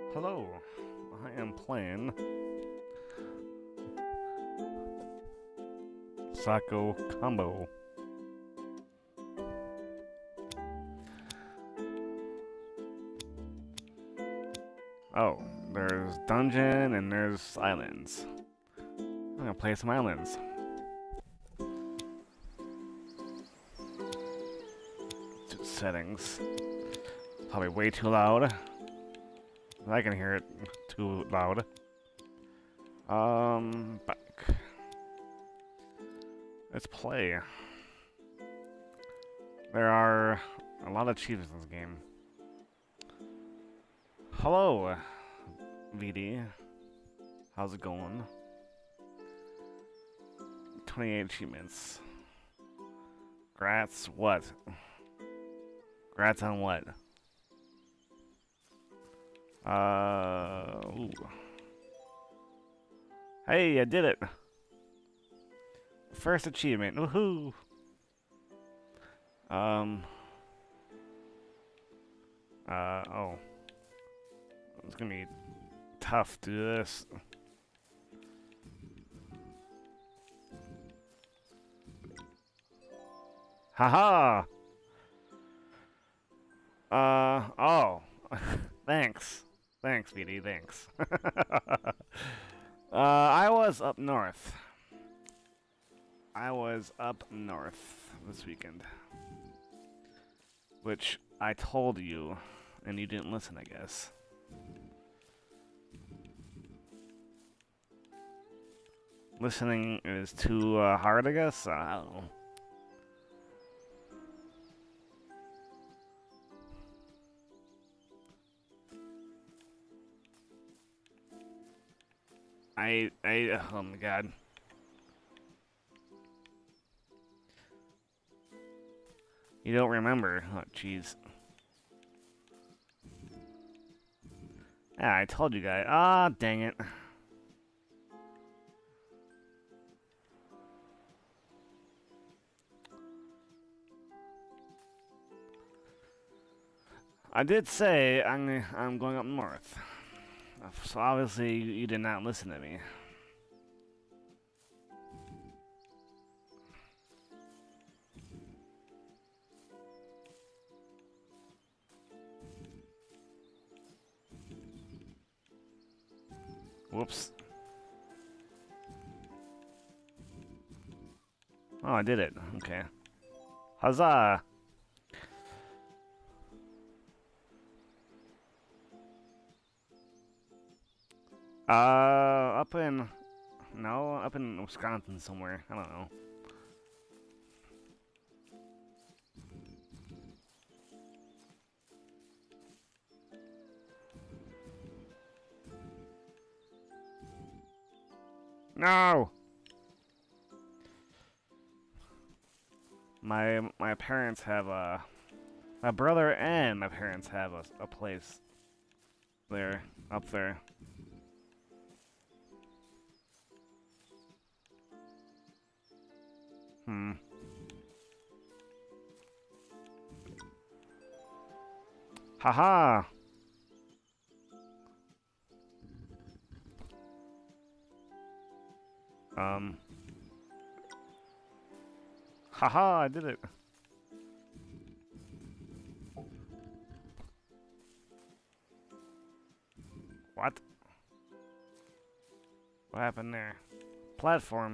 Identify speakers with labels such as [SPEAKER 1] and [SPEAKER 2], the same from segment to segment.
[SPEAKER 1] Hello, I am playing Sako Combo. Oh, there's dungeon and there's islands. I'm gonna play some islands. Settings. Probably way too loud. I can hear it too loud. Back. Let's play. There are a lot of achievements in this game. Hello, VD. How's it going? 28 achievements. Grats what? Grats on what? Ooh. Hey, I did it! First achievement, woohoo! Oh. It's gonna be tough to do this. Haha! Oh. Thanks. Thanks, VD, thanks. I was up north. I was up north this weekend. Which I told you, and you didn't listen, I guess. Listening is too hard, I guess? I don't know. Oh my god. You don't remember? Oh, jeez. Yeah, I told you guys. Ah, dang it. I did say I'm going up north. So obviously you did not listen to me. Whoops. Oh, I did it. Okay. Huzzah! Up in... No, up in Wisconsin somewhere. I don't know. No! My parents have a... My brother and my parents have a place there, up there. Haha! Haha, I did it. What? What happened there? Platform.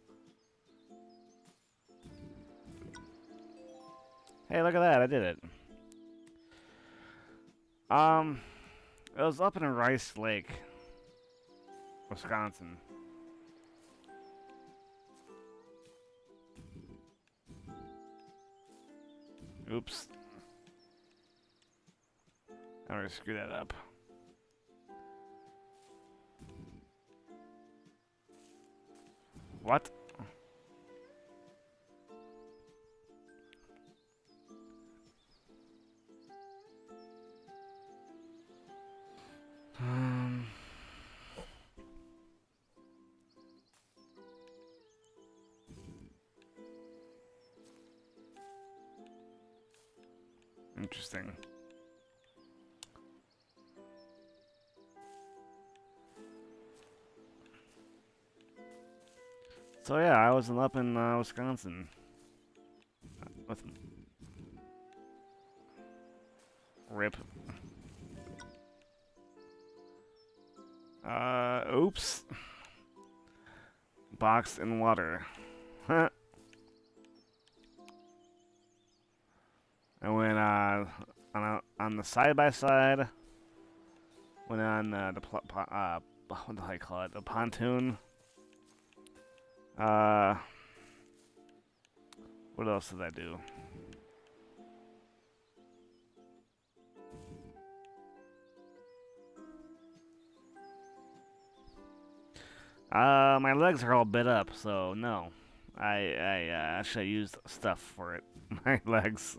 [SPEAKER 1] Hey, look at that, I did it. It was up in Rice Lake, Wisconsin. Oops. I'm gonna screw that up. What? Interesting. So yeah, I was up in Wisconsin with Rip. Oops. Boxed in water. I went on the side by side. Went on the what do I call it? The pontoon. What else did I do? My legs are all bit up, so no. I should have used stuff for it. My legs.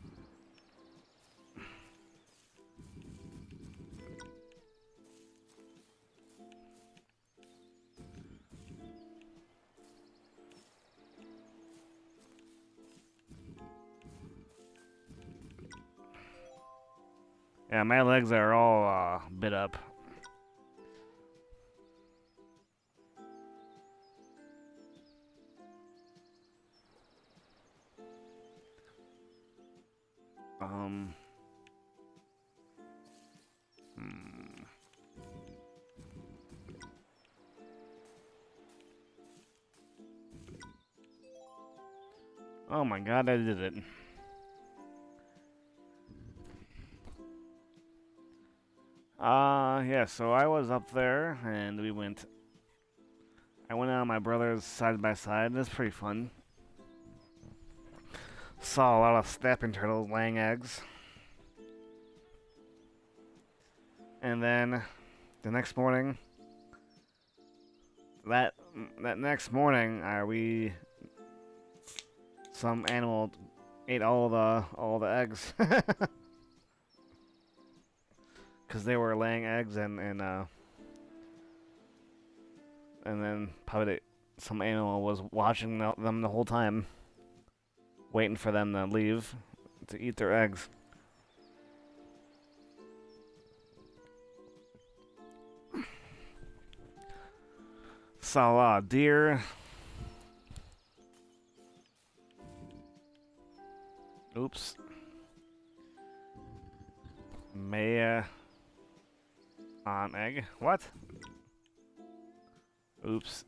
[SPEAKER 1] Yeah, my legs are all bit up. Hmm. Oh my god, I did it. Yeah, so I was up there, and I went on my brother's side by side. It was pretty fun. Saw a lot of snapping turtles laying eggs. And then, the next morning, that next morning, some animal ate all the eggs. Because they were laying eggs, and then probably some animal was watching them the whole time, waiting for them to leave to eat their eggs. Saw a lot of deer. Oops. Maya on egg. What? Oops.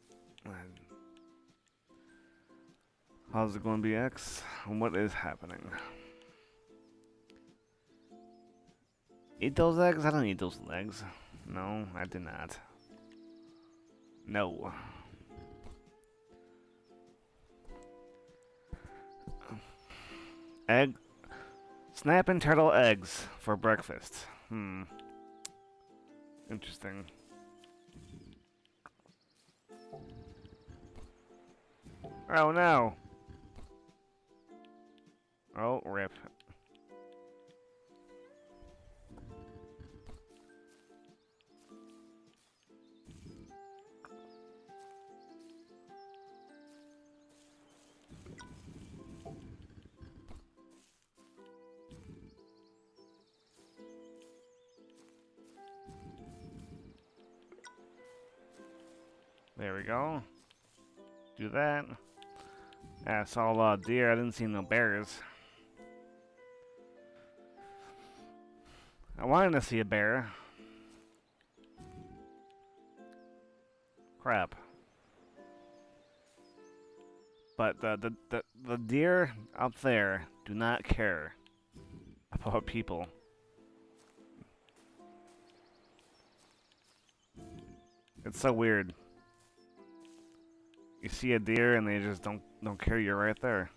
[SPEAKER 1] How's it going to be X? What is happening? Eat those eggs? I don't eat those eggs. No, I did not. No. Egg. Snapping turtle eggs for breakfast. Interesting. Oh no. Oh, rip. There we go. Do that. Yeah, I saw a lot of deer. I didn't see no bears. I wanted to see a bear. Crap. But the deer up there do not care about people. It's so weird. You see a deer and they just don't care you're right there.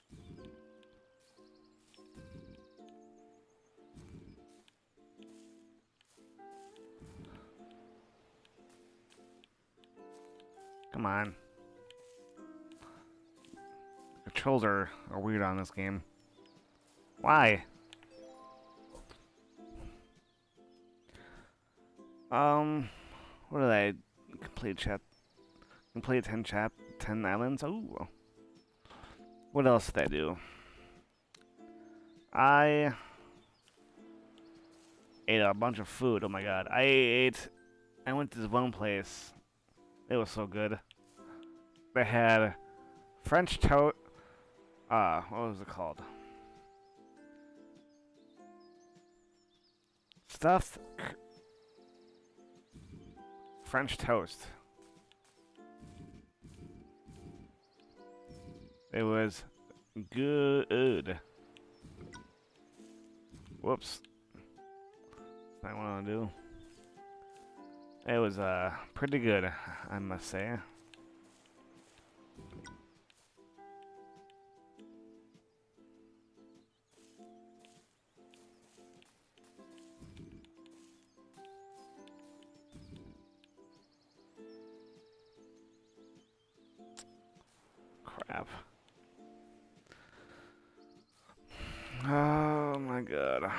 [SPEAKER 1] Come on. The controls are weird on this game. Why? What did I complete? Complete 10 islands. Ooh. What else did I do? I ate a bunch of food. Oh my god. I went to this one place. It was so good. They had French toast. What was it called? Stuffed French toast. It was good. Whoops. I want to do. It was pretty good, I must say. Crap. Oh my god.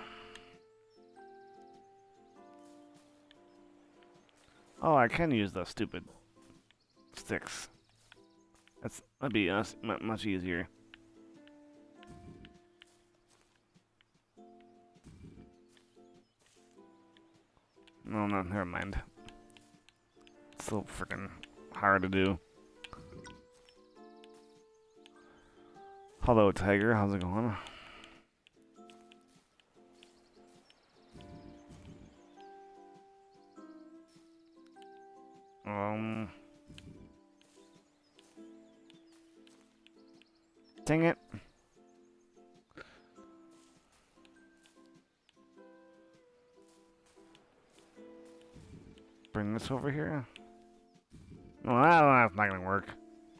[SPEAKER 1] Oh, I can use those stupid sticks. That'd be much easier. No, no, never mind. It's so freaking hard to do. Hello, Tiger. How's it going? Dang it. Bring this over here. No, that's not gonna work.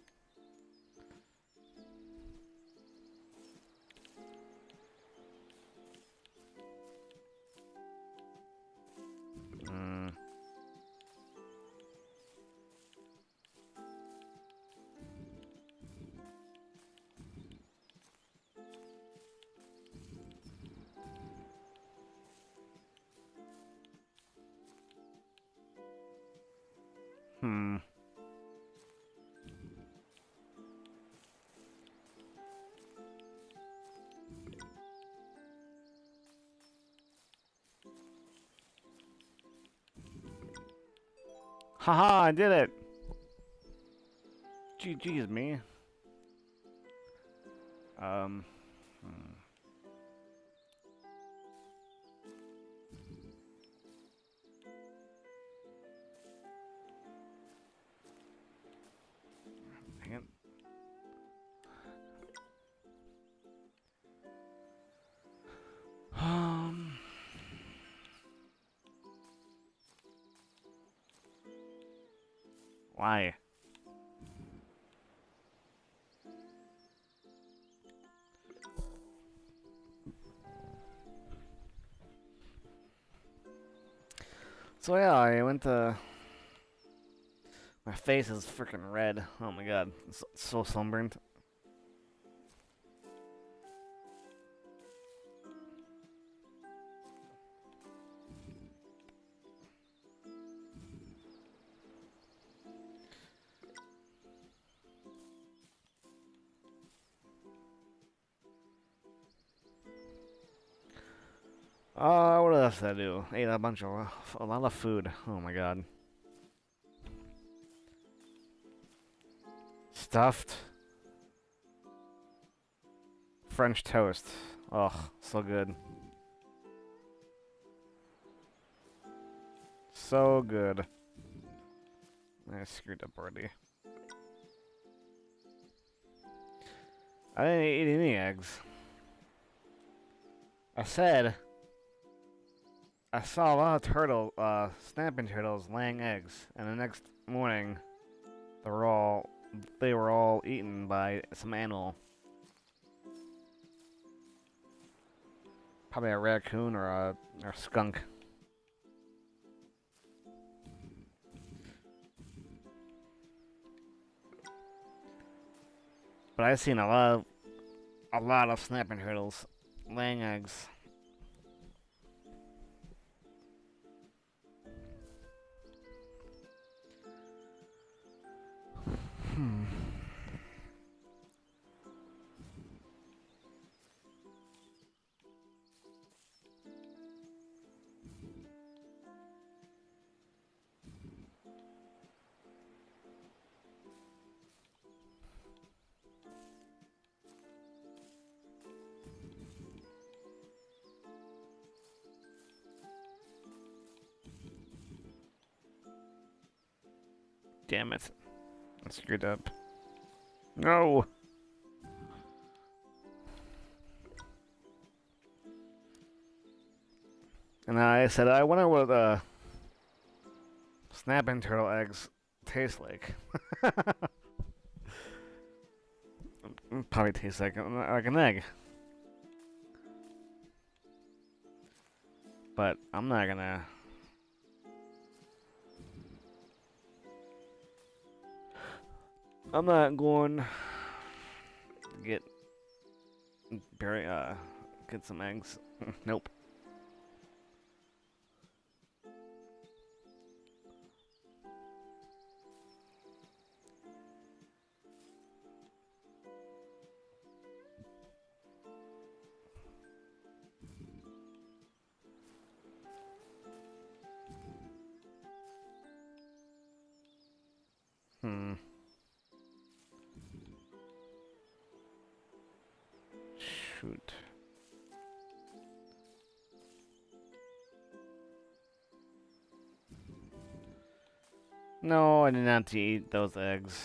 [SPEAKER 1] Haha, I did it! GG's me. Dang it. Why? So yeah, I went to... My face is freaking red. Oh my god, it's so sunburned. What else did I do? Ate a lot of food. Oh my god. Stuffed French toast. Oh, so good. So good. I screwed up already. I didn't eat any eggs. I said I saw a lot of snapping turtles laying eggs, and the next morning they were all eaten by some animal. Probably a raccoon or a skunk. But I've seen a lot of snapping turtles laying eggs. Damn it. I screwed up. No! And I said, I wonder what snapping turtle eggs taste like. Probably tastes like an egg. But I'm not gonna... I'm not going to get some eggs. Nope. Shoot. No, I did not eat those eggs.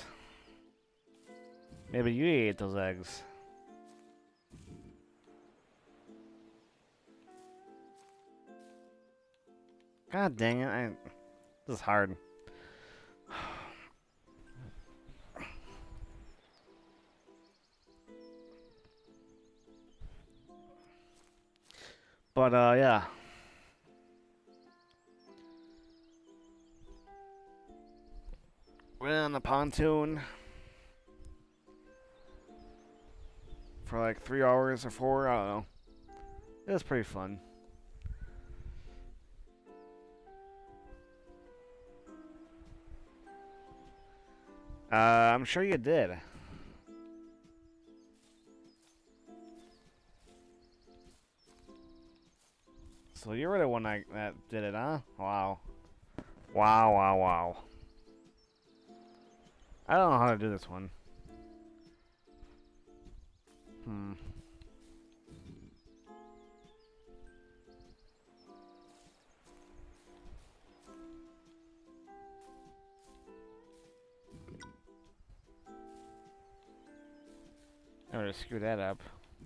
[SPEAKER 1] Maybe you ate those eggs. God dang it, this is hard. But, yeah. Went on the pontoon for like 3 hours or 4, I don't know. It was pretty fun. I'm sure you did. So you were the one that did it, huh? Wow. Wow, wow, wow. I don't know how to do this one. I'm gonna screw that up.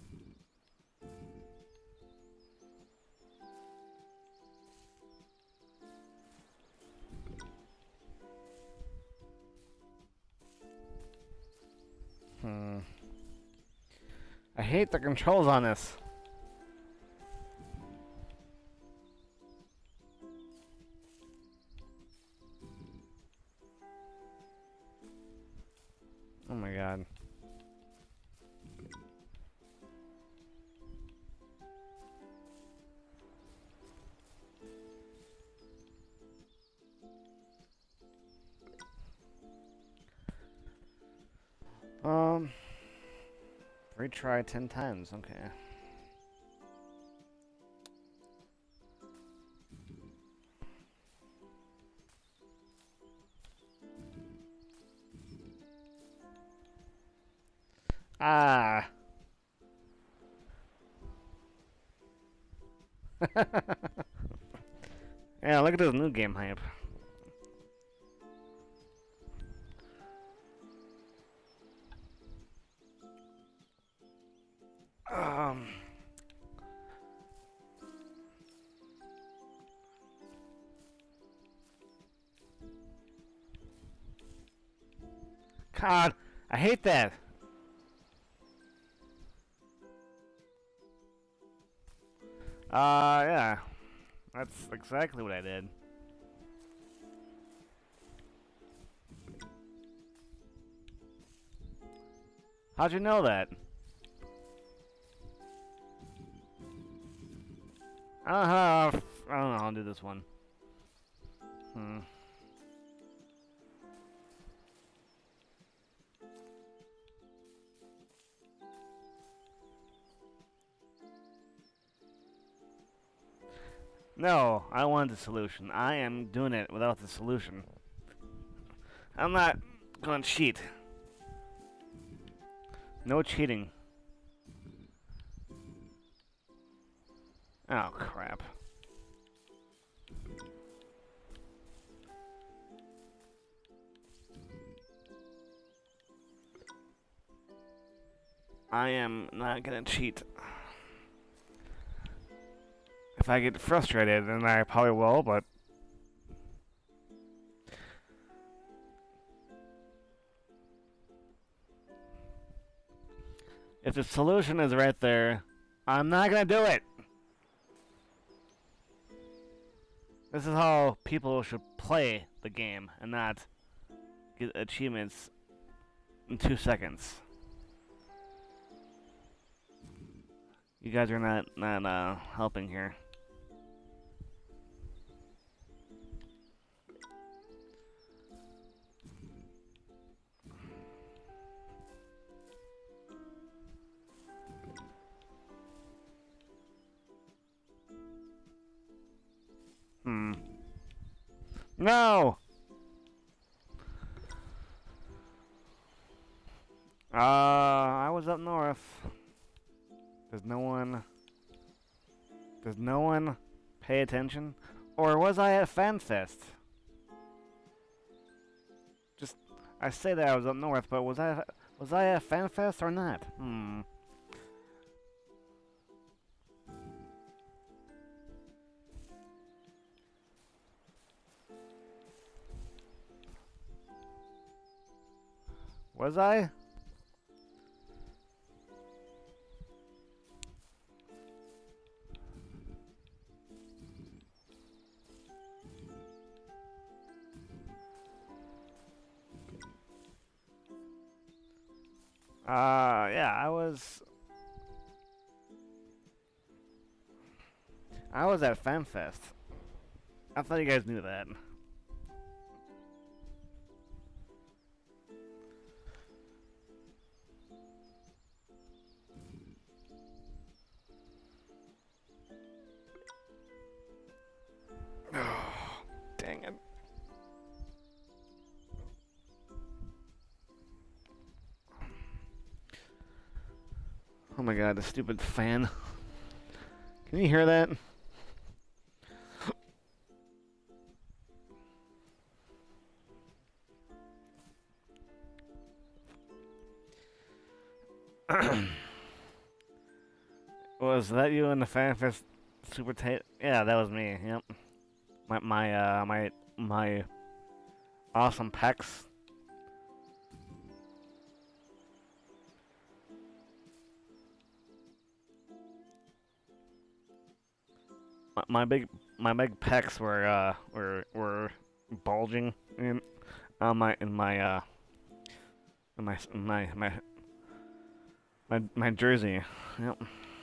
[SPEAKER 1] I hate the controls on this. Oh my god. Retry 10 times, okay. Ah. Yeah, look at this new game hype. God, I hate that. Yeah. That's exactly what I did. How'd you know that? I don't know how to do this one. No, I want the solution. I am doing it without the solution. I'm not gonna cheat. No cheating. Oh, crap. I am not gonna cheat. If I get frustrated, then I probably will, but if the solution is right there, I'm not gonna do it. This is how people should play the game and not get achievements in 2 seconds. You guys are not helping here. No! I was up north. Does no one pay attention? Or was I at FanFest? Just, I say that I was up north, but was I at FanFest or not? Was I? Yeah, I was at FanFest. I thought you guys knew that. Dang it. Oh my god, the stupid fan. Can you hear that? Was that you in the FanFest Super Tape? Yeah, that was me. Yep. My awesome pecs. My big pecs were bulging in my jersey. Yep.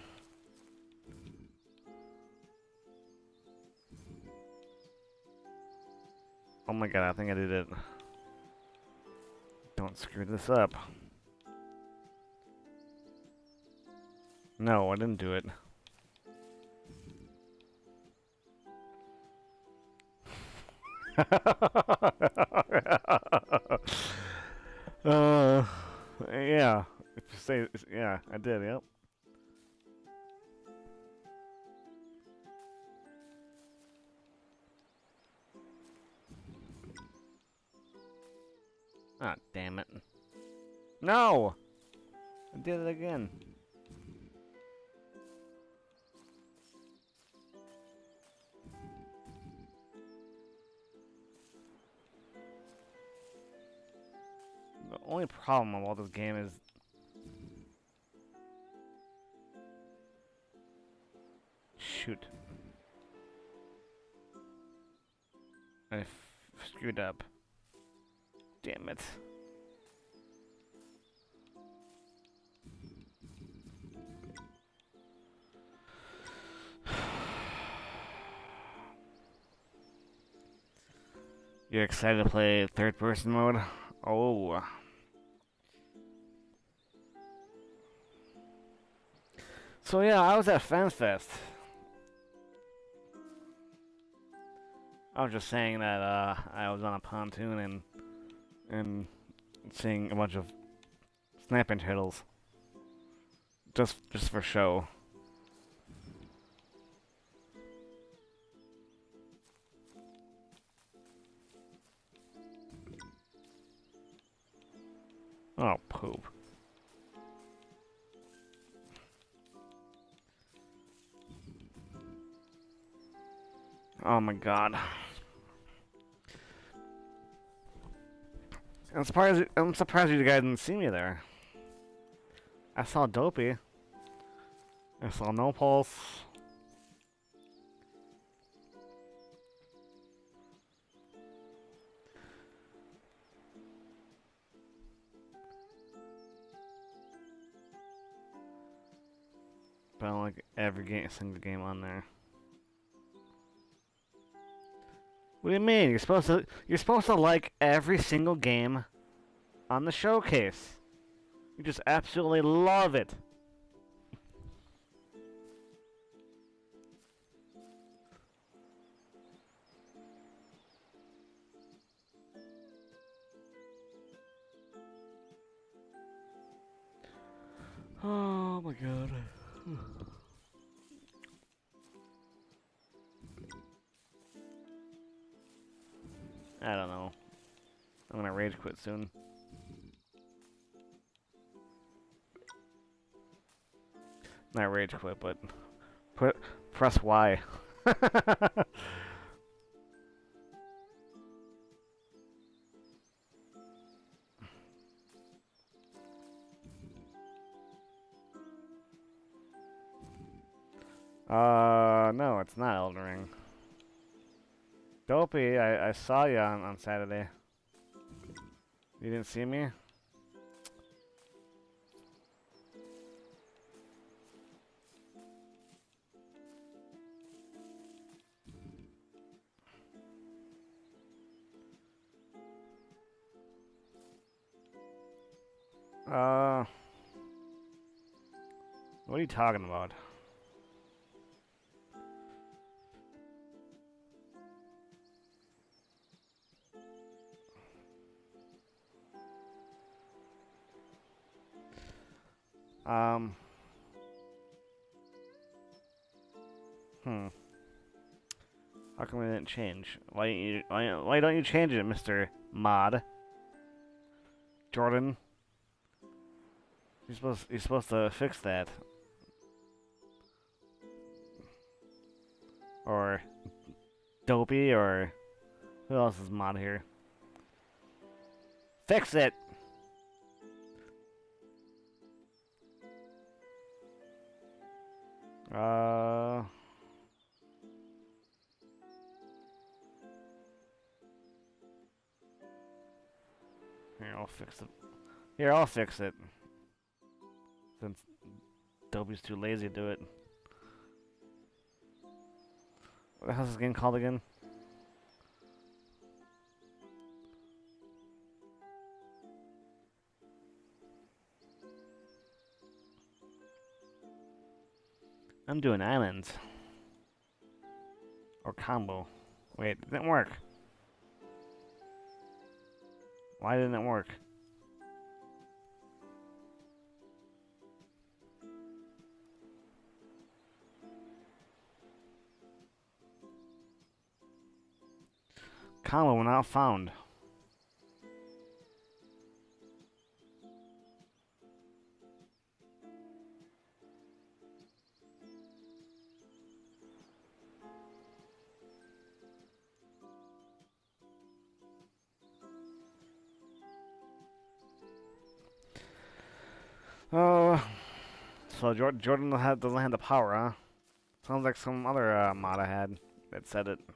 [SPEAKER 1] Oh my god, I think I did it. Don't screw this up. No, I didn't do it. Yeah. If you say, yeah, I did, yep. Ah, damn it. No! I did it again. The only problem with all this game is shoot. I screwed up. Damn it. You're excited to play third person mode? Oh. So yeah, I was at FanFest. I was just saying that I was on a pontoon and seeing a bunch of snapping turtles. Just for show. Oh, poop. Oh my god. I'm surprised you guys didn't see me there. I saw Dopey. I saw No Pulse. But I don't like every single game on there. What do you mean? You're supposed to like every single game on the showcase. You just absolutely love it. Oh my god. I don't know. I'm gonna rage quit soon. Not rage quit, but press Y. No, it's not Elden Ring. Dopey, I saw you on Saturday. You didn't see me? What are you talking about? How come it didn't change? Why don't you change it, Mr. Mod? Jordan? You're supposed to fix that. Or Dopey, or who else is mod here? Fix it! Here, I'll fix it. Here, I'll fix it. Since Dopey's too lazy to do it. What the hell's this game called again? I'm doing islands. Or combo. Wait, it didn't work. Why didn't it work? Combo not found. So Jordan doesn't have the power, huh? Sounds like some other mod I had that said it.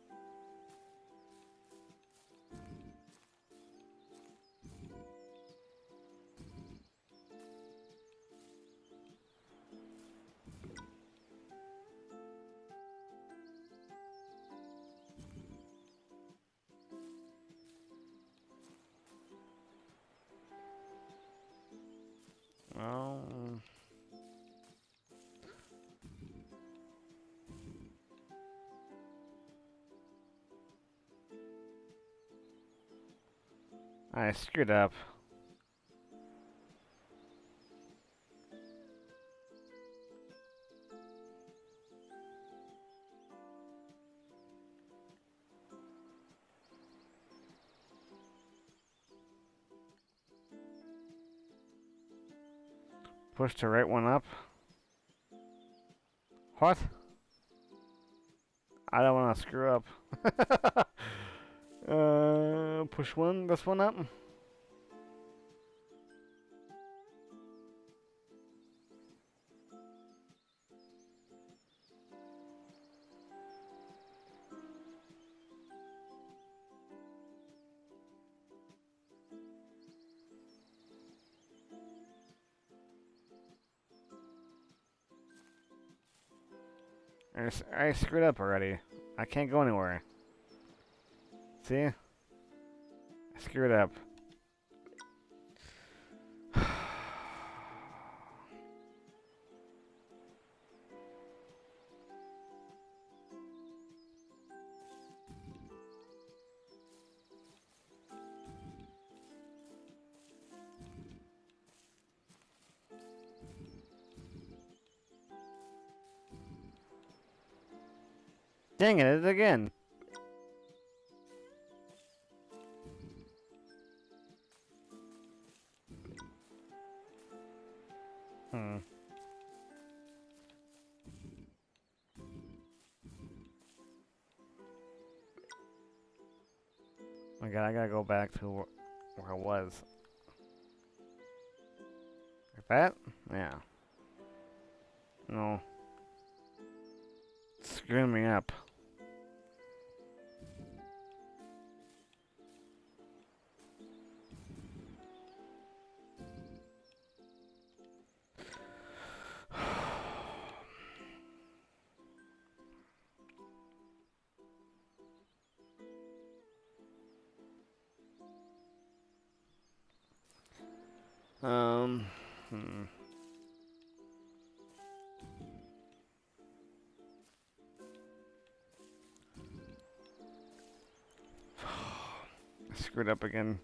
[SPEAKER 1] Well, I screwed up. Push the right one up. What? I don't want to screw up. Push one, this one up. I screwed up already. I can't go anywhere. See? I screwed up. Dang it, it's again. Oh my god, I gotta go back to where I was. Like that? Yeah. No. It's screwing me up. Hmm. I screwed up again.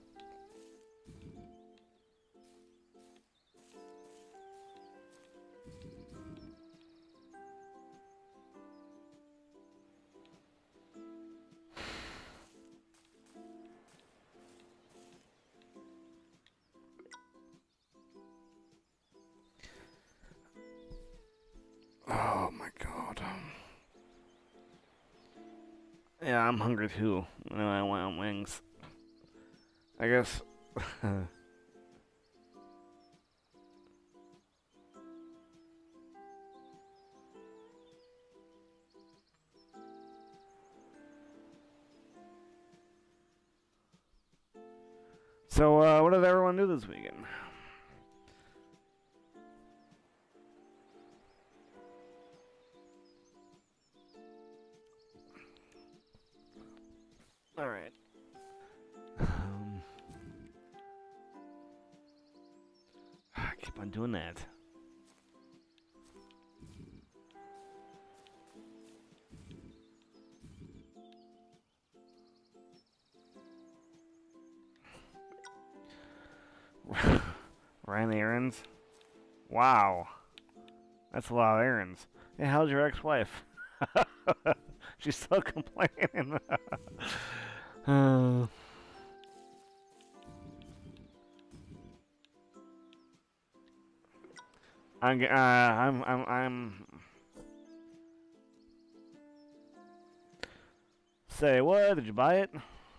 [SPEAKER 1] Oh my god. Yeah, I'm hungry too. I want wings. I guess. So, what did everyone do this weekend? Alright. I keep on doing that. Ran errands? Wow. That's a lot of errands. Hey, how's your ex-wife? She's still complaining. I'm. Say what? Did you buy it?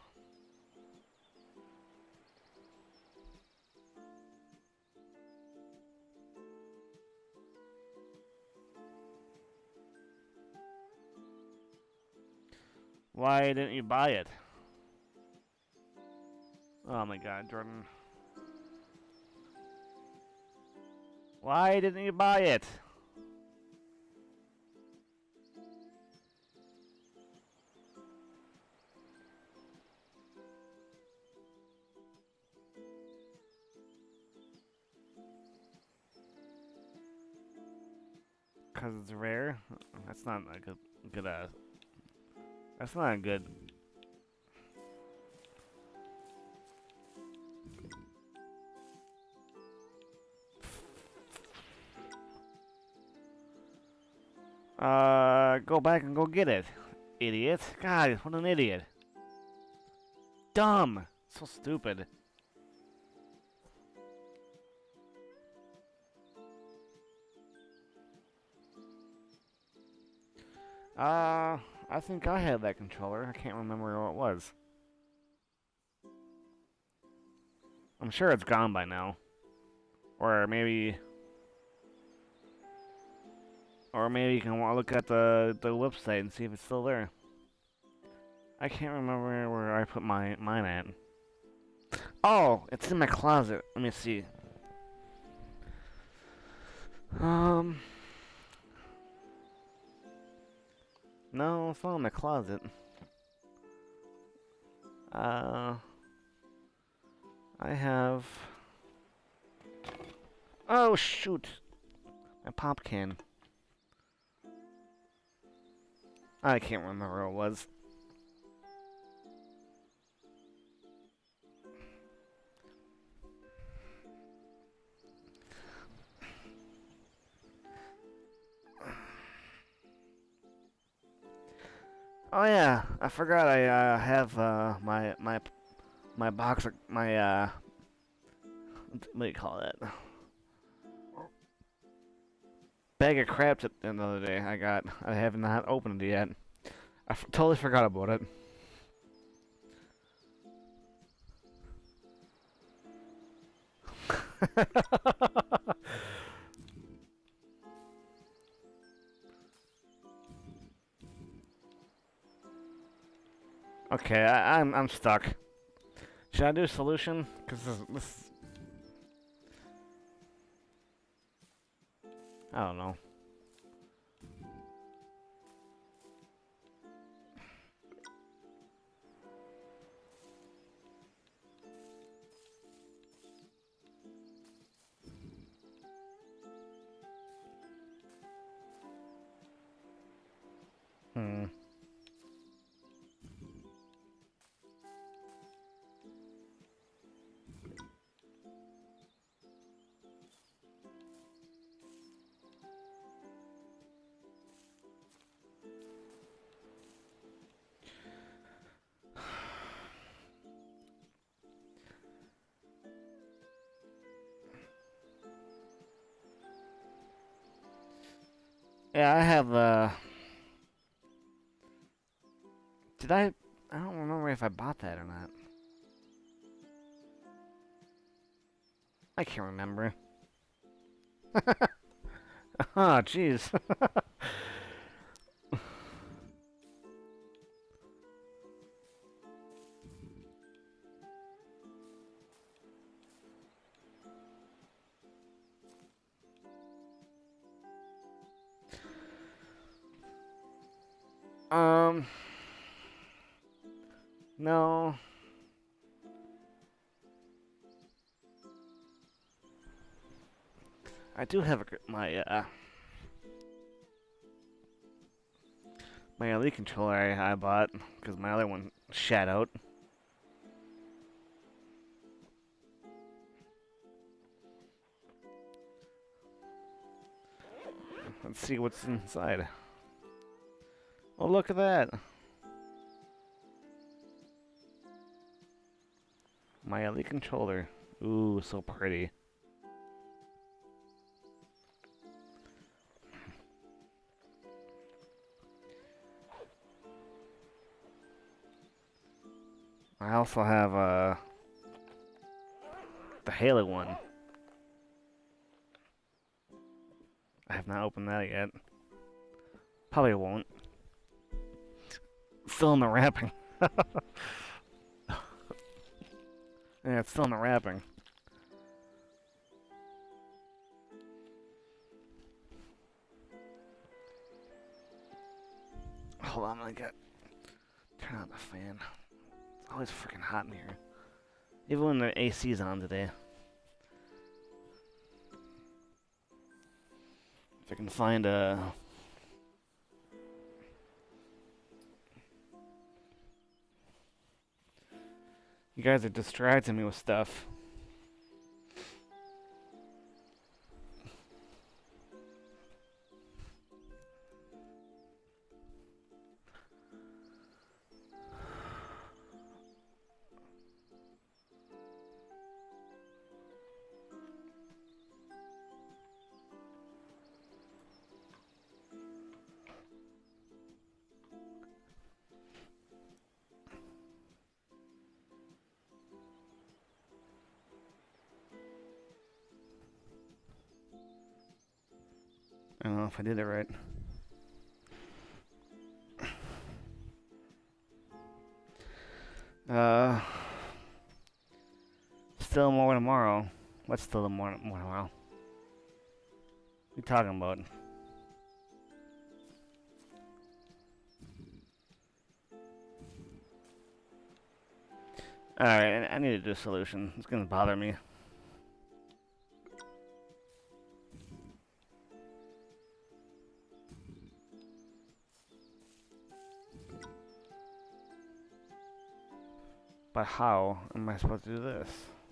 [SPEAKER 1] Why didn't you buy it? Oh my god, Jordan. Why didn't you buy it? Because it's rare? That's not a good that's not a good... Go back and go get it, idiot. God, what an idiot. Dumb. So stupid. I I think I had that controller. I can't remember what it was. I'm sure it's gone by now. Or maybe... Or maybe you can look at the website and see if it's still there. I can't remember where I put mine at. Oh, it's in my closet. Let me see. No, it's not in my closet. I have... Oh, shoot! My pop can. I can't remember what it was. Oh yeah, I forgot I have my box of my what do you call that? Bag of crabs the other day. I have not opened it yet. I totally forgot about it. Okay, I'm stuck. Should I do a solution? Cause this I don't know. Hmm. Yeah, I have did I don't remember if I bought that or not. I can't remember. Oh, jeez. No. I do have my Elite controller I bought because my other one shat out. Let's see what's inside. Oh, look at that. My Elite controller. Ooh, so pretty. I also have the Halo one. I have not opened that yet. Probably won't. Still in the wrapping. Yeah, it's still in the wrapping. Hold on, turn on the fan. It's always freaking hot in here. Even when the AC's on today. If I can find a... You guys are distracting me with stuff. I don't know if I did it right. Still more tomorrow. What's still more tomorrow? What are you talking about? Alright, I need to do a solution. It's gonna bother me. But how am I supposed to do this?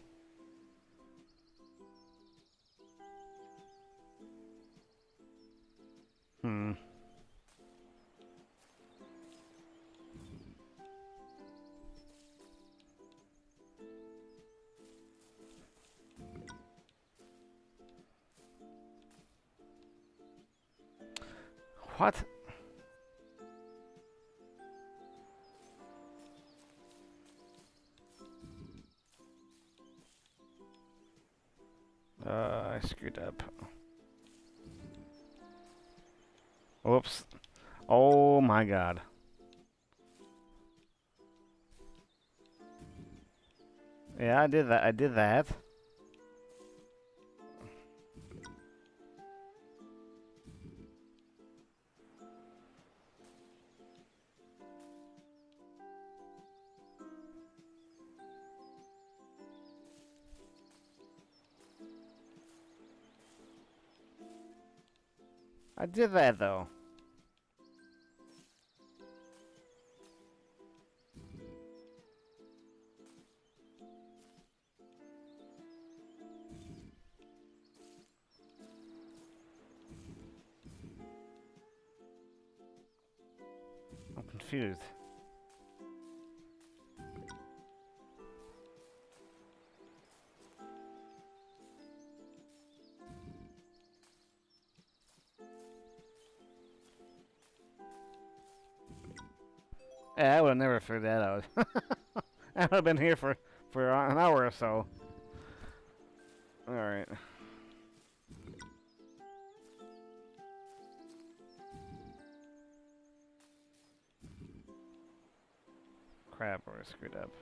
[SPEAKER 1] What? I screwed up. Whoops. Oh my god. Yeah, I did that. I did that. I did that though. I'm confused. Yeah, I would have never figured that out. I would have been here for an hour or so. Alright. Crap, I screwed up.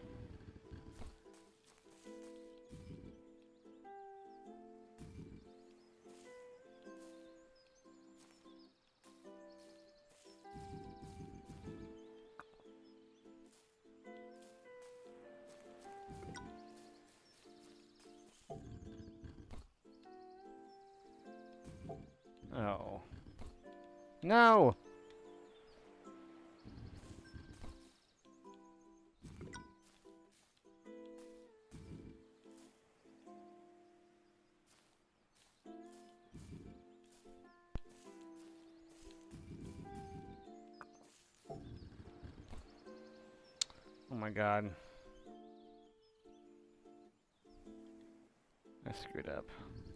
[SPEAKER 1] Oh. No! Oh my god. I screwed up.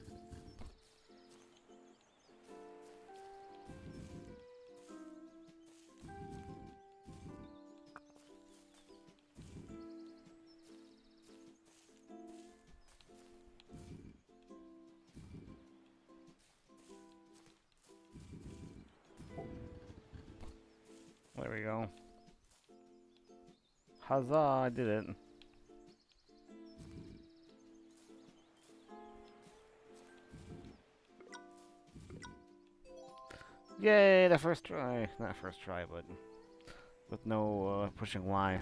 [SPEAKER 1] There we go. Huzzah, I did it. Yay, the first try. Not first try, but with no pushing Y.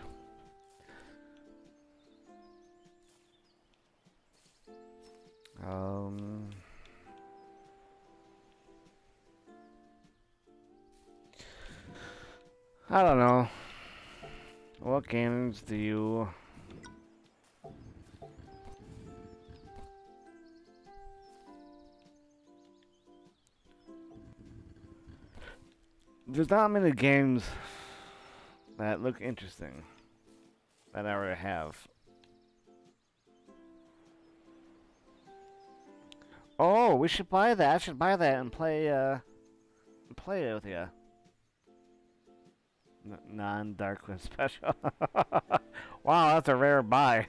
[SPEAKER 1] I don't know. What games do you... There's not many games that look interesting that I already have. Oh, we should buy that. I should buy that and play it with you. Non-Darkwind special. Wow, that's a rare buy.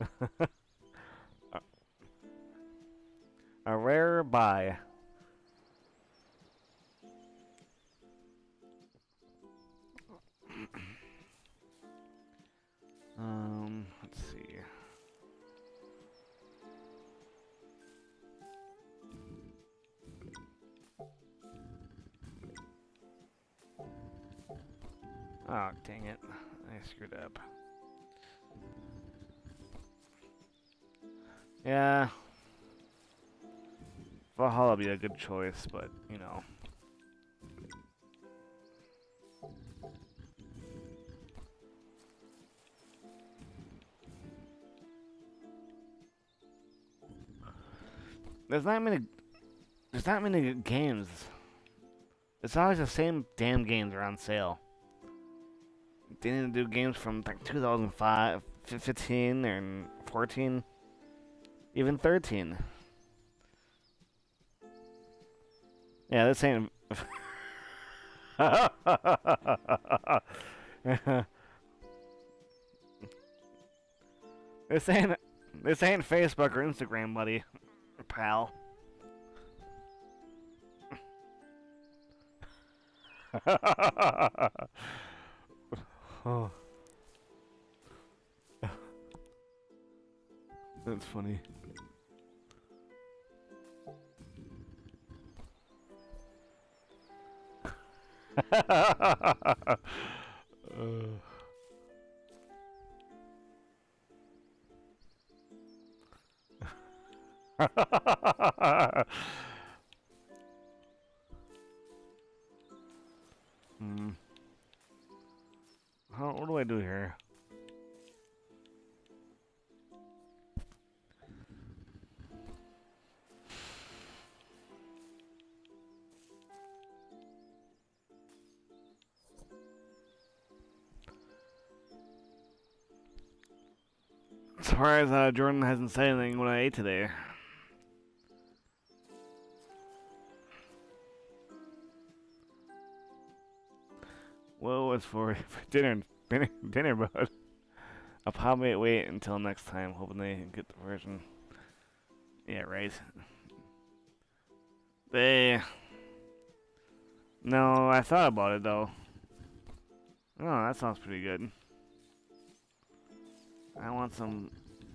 [SPEAKER 1] A rare buy. Let's see. Oh, dang it. I screwed up. Yeah. Valhalla would be a good choice, but, you know. There's not many good games. It's always the same damn games are on sale. They need to do games from like 2005, 15, and 14, even 13. Yeah, this ain't. this ain't Facebook or Instagram, buddy, pal. Oh. That's funny. Hmm. What do I do here? As far as Jordan hasn't said anything what I ate today. Well, it's for dinner, but I'll probably wait until next time, hoping they get the version. Yeah, right. No, I thought about it though. Oh, that sounds pretty good. I want some.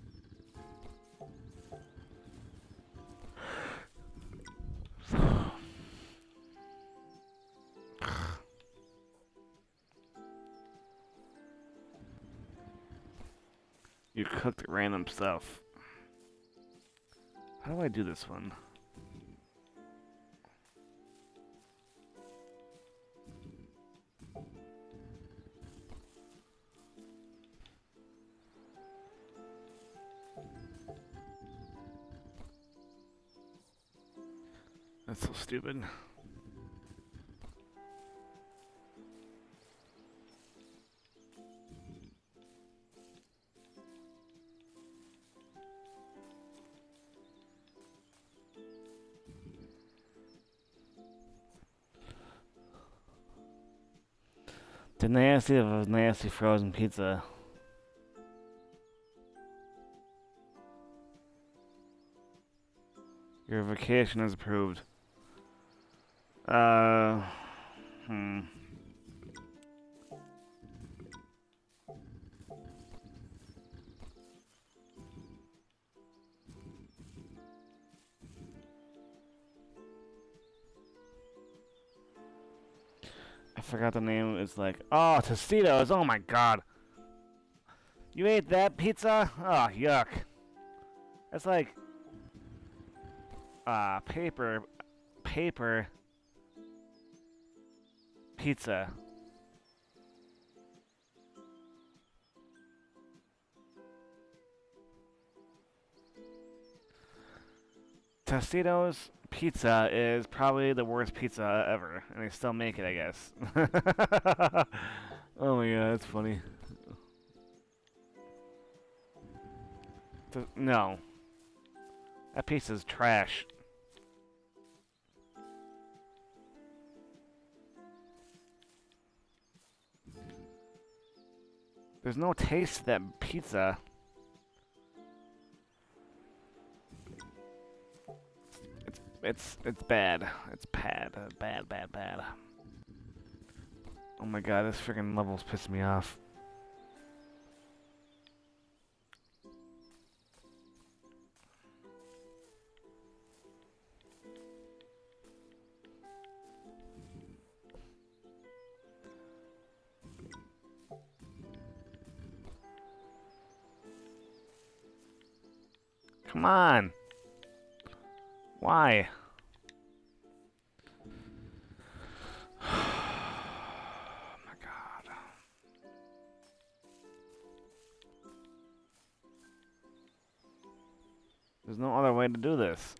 [SPEAKER 1] You cooked random stuff. How do I do this one? That's so stupid. The nasty of a nasty frozen pizza. Your vacation is approved. I forgot the name. It's like, oh, Tostitos. Oh my god. You ate that pizza? Oh, yuck. That's like, paper pizza. Tostitos pizza is probably the worst pizza ever, and they still make it, I guess. Oh my god, that's funny. No. That pizza's trash. There's no taste to that pizza. it's bad. It's bad. Bad, bad, bad. Oh my god, this freaking level's pissing me off. Come on. Why? Oh my god. There's no other way to do this.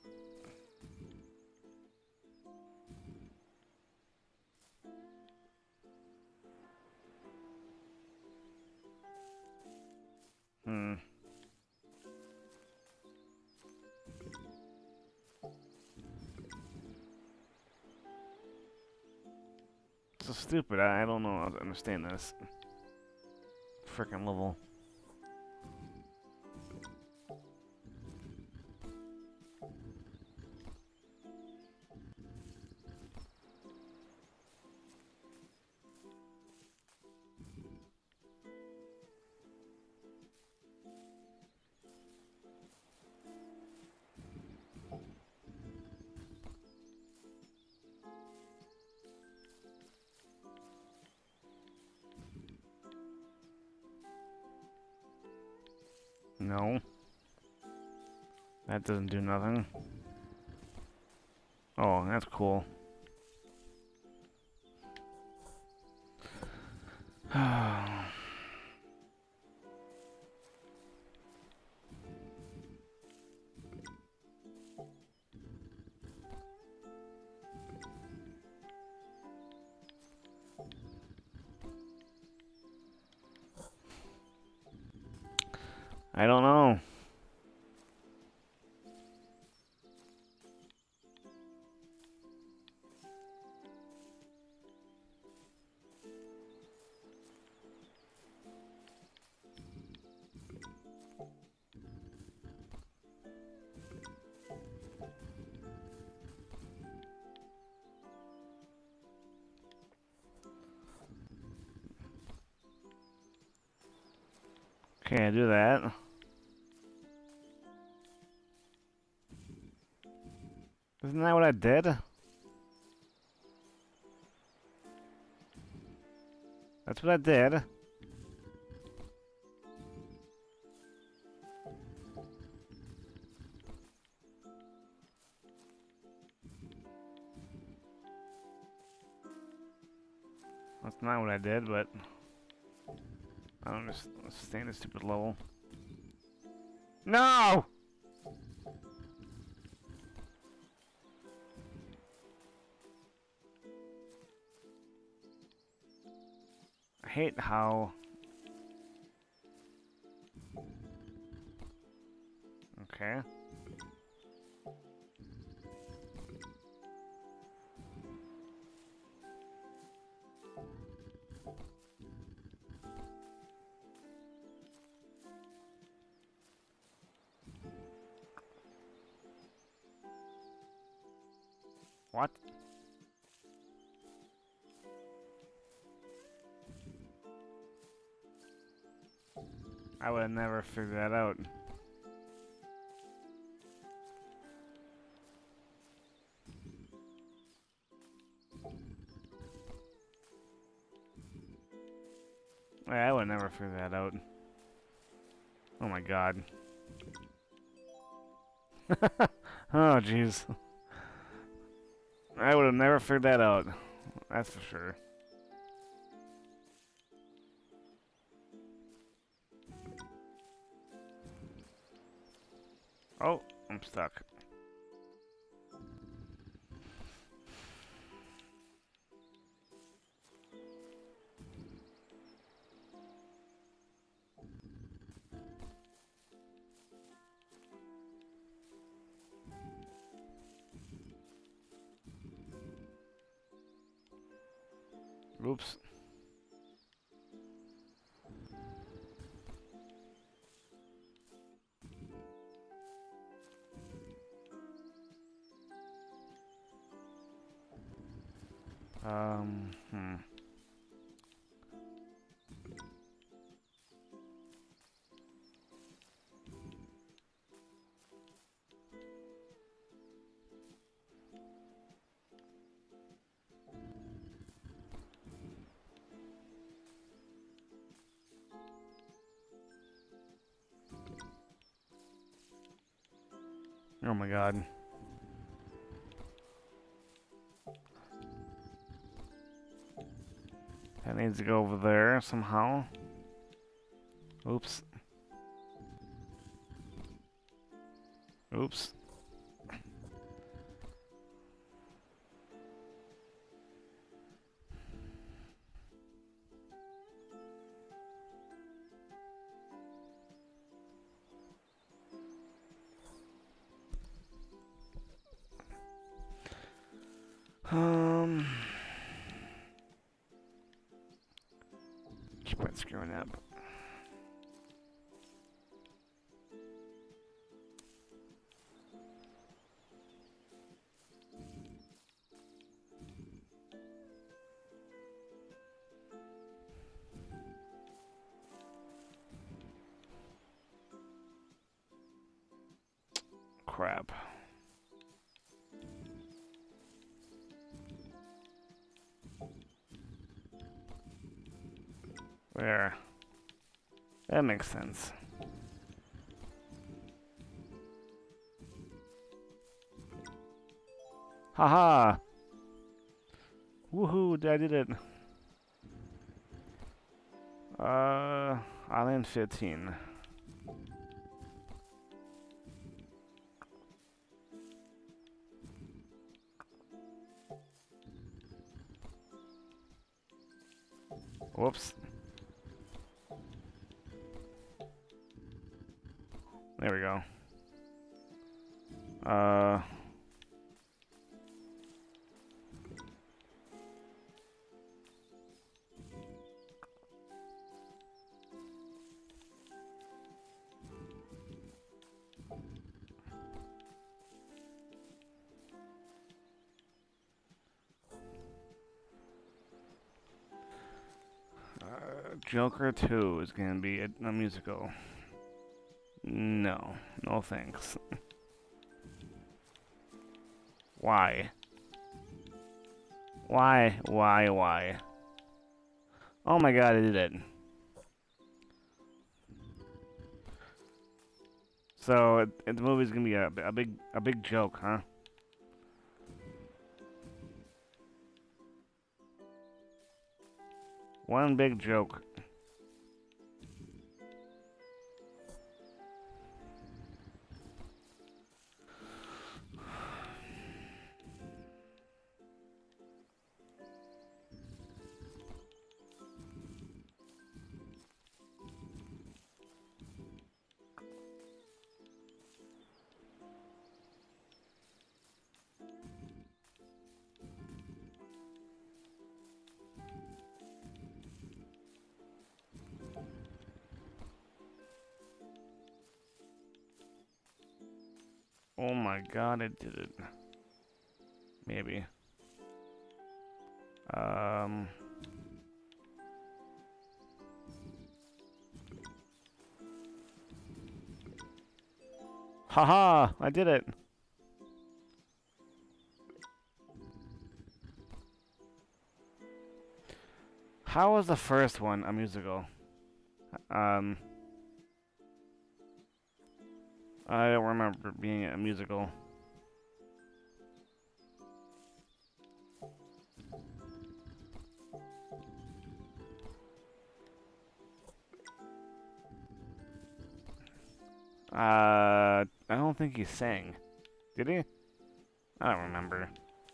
[SPEAKER 1] Hmm. So stupid. I don't know how to understand this. Frickin' level. No. That doesn't do nothing. Oh, that's cool. I don't know. Okay, I do that. Isn't that what I did? That's what I did. That's not what I did, but I don't understand this stupid level. No! I hate how... Okay. What? I would have never figured that out. Yeah, I would have never figured that out. Oh my god. Oh jeez. I would have never figured that out. That's for sure. Oh, I'm stuck. Oops. Hmm. Oh my god. That needs to go over there somehow. Oops. Oops. Keep on screwing up. Crap. There. That makes sense. Haha! Woohoo! I did it! Island 15. Whoops. There we go. Joker 2 is gonna be a musical. No. No thanks. Why? Why? Why? Oh my god, I did it. So, the movie's gonna be a big joke, huh? One big joke. Oh my god, I did it. Maybe. Haha! I did it! How was the first one a musical? I don't remember it being a musical. I don't think he sang. Did he? I don't remember.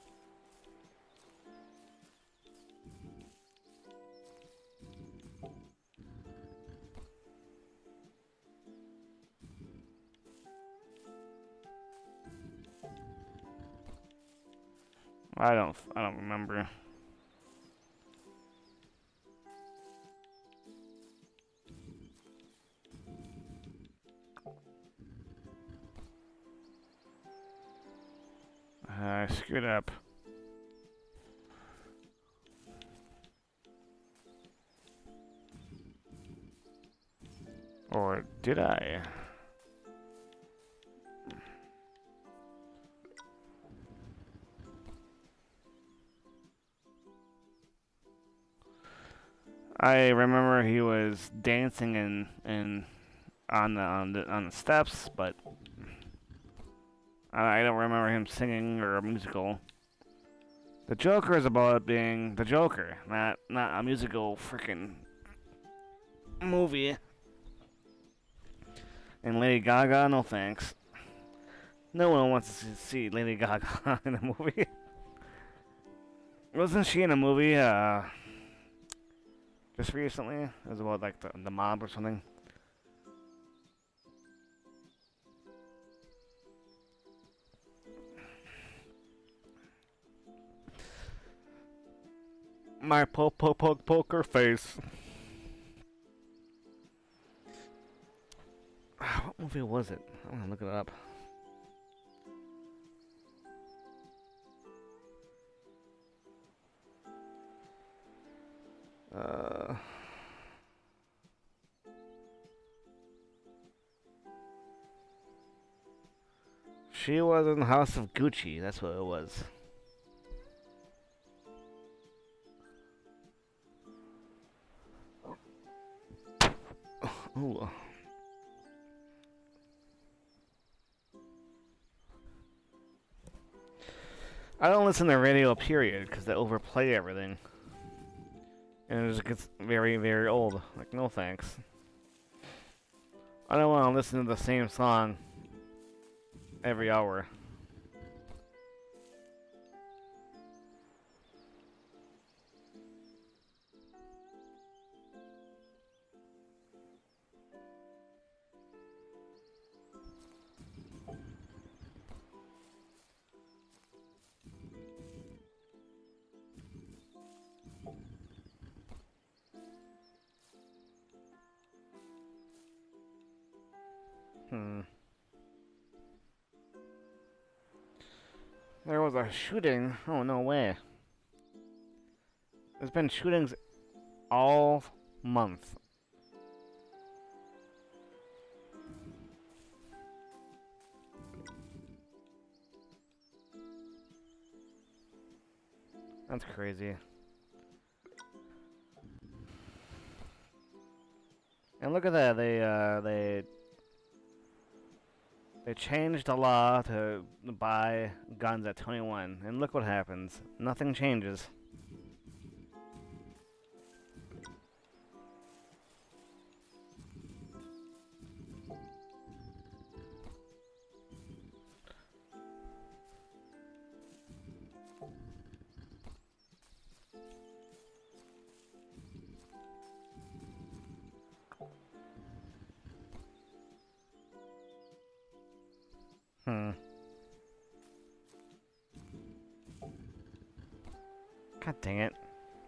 [SPEAKER 1] I don't remember. I screwed up. Or did I? I remember he was dancing and on the steps, but I don't remember him singing or a musical. The Joker is about being the Joker, not a musical freaking movie. And Lady Gaga, no thanks. No one wants to see Lady Gaga in a movie. Wasn't she in a movie just recently? It was about like the mob or something. My poker face. What movie was it? I'm gonna look it up. She was in House of Gucci. That's what it was. Ooh. I don't listen to radio, period, because they overplay everything. And it just gets very, very old. Like, no thanks. I don't want to listen to the same song every hour. There was a shooting. Oh, no way. There's been shootings all month. That's crazy. And look at that. They changed the law to buy guns at 21, and look what happens. Nothing changes. God dang it.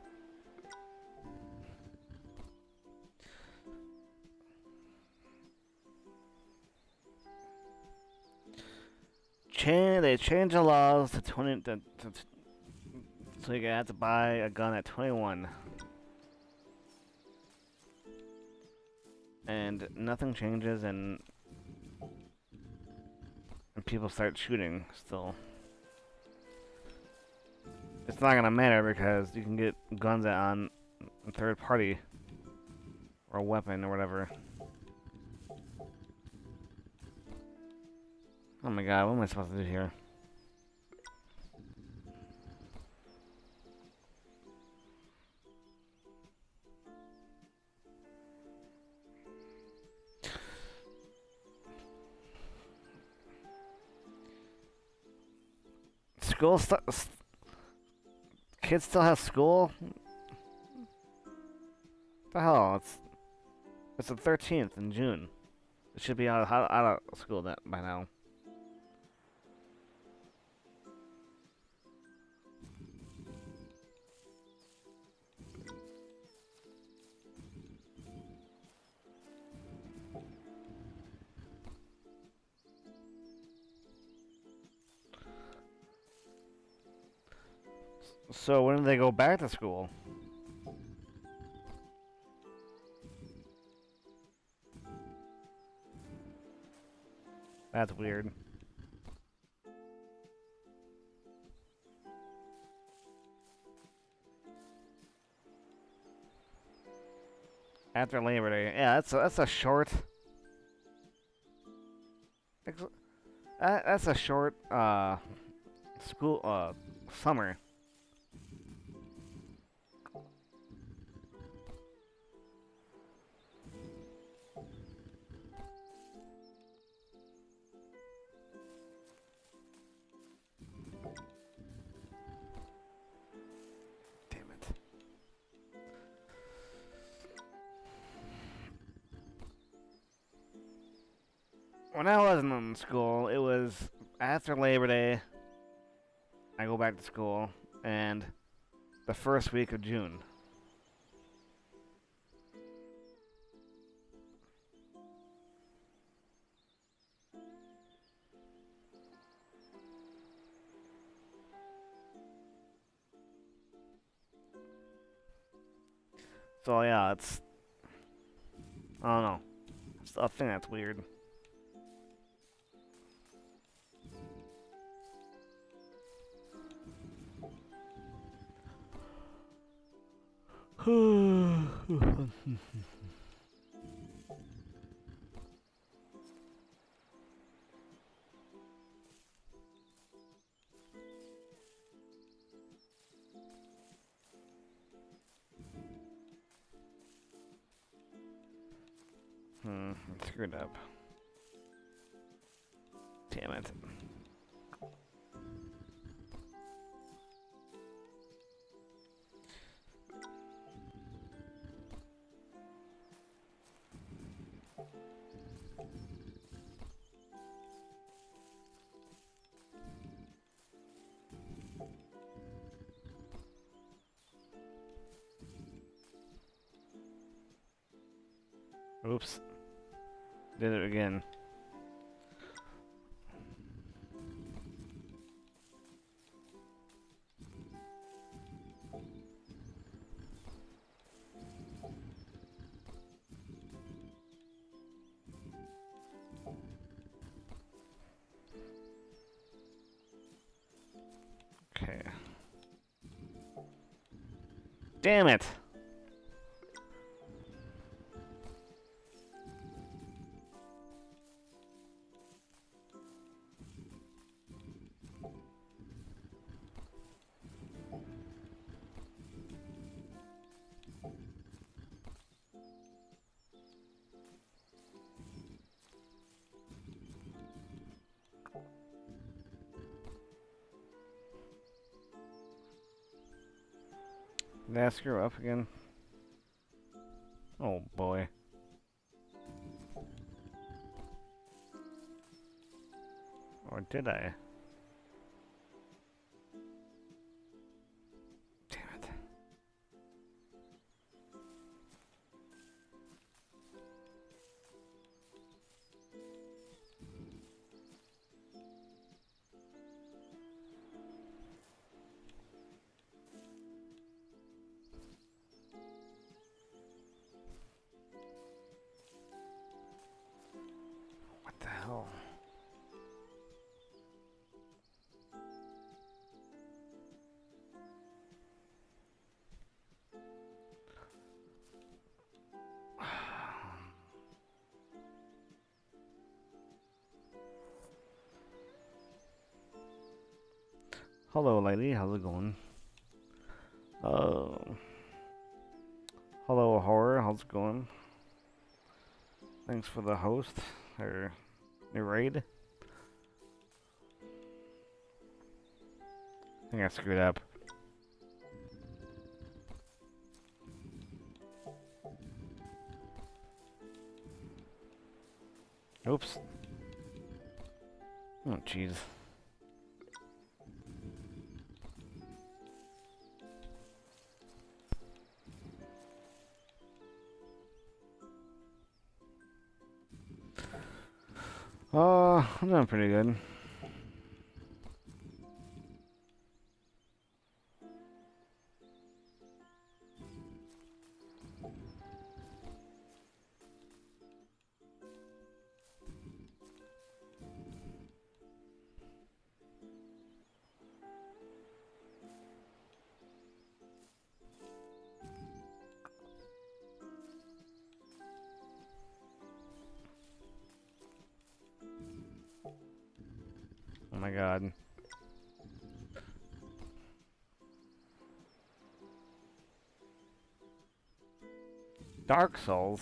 [SPEAKER 1] They changed the laws to 20 so you have to buy a gun at 21. And nothing changes, and people start shooting still. It's not gonna matter because you can get guns on a third party or a weapon or whatever. Oh my god, what am I supposed to do here? Kids still have school? What the hell? It's the 13th in June. It should be out of school by now. So when do they go back to school? That's weird. After Labor Day. Yeah, that's a short. That's a short school summer. Damn it. When I wasn't in school, it was after Labor Day. I go back to school, and the first week of June. So yeah, it's I don't know. I think that's weird. I screwed up. Damn it. Oops. Did it again. Okay. Damn it! Did I screw up again? Oh boy. Or did I? Damn it. What the hell? Hello, lady. How's it going? Hello, horror. How's it going? Thanks for the host or the raid. I think I screwed up. Oops. Oh, jeez. I'm doing pretty good. my god. Dark Souls?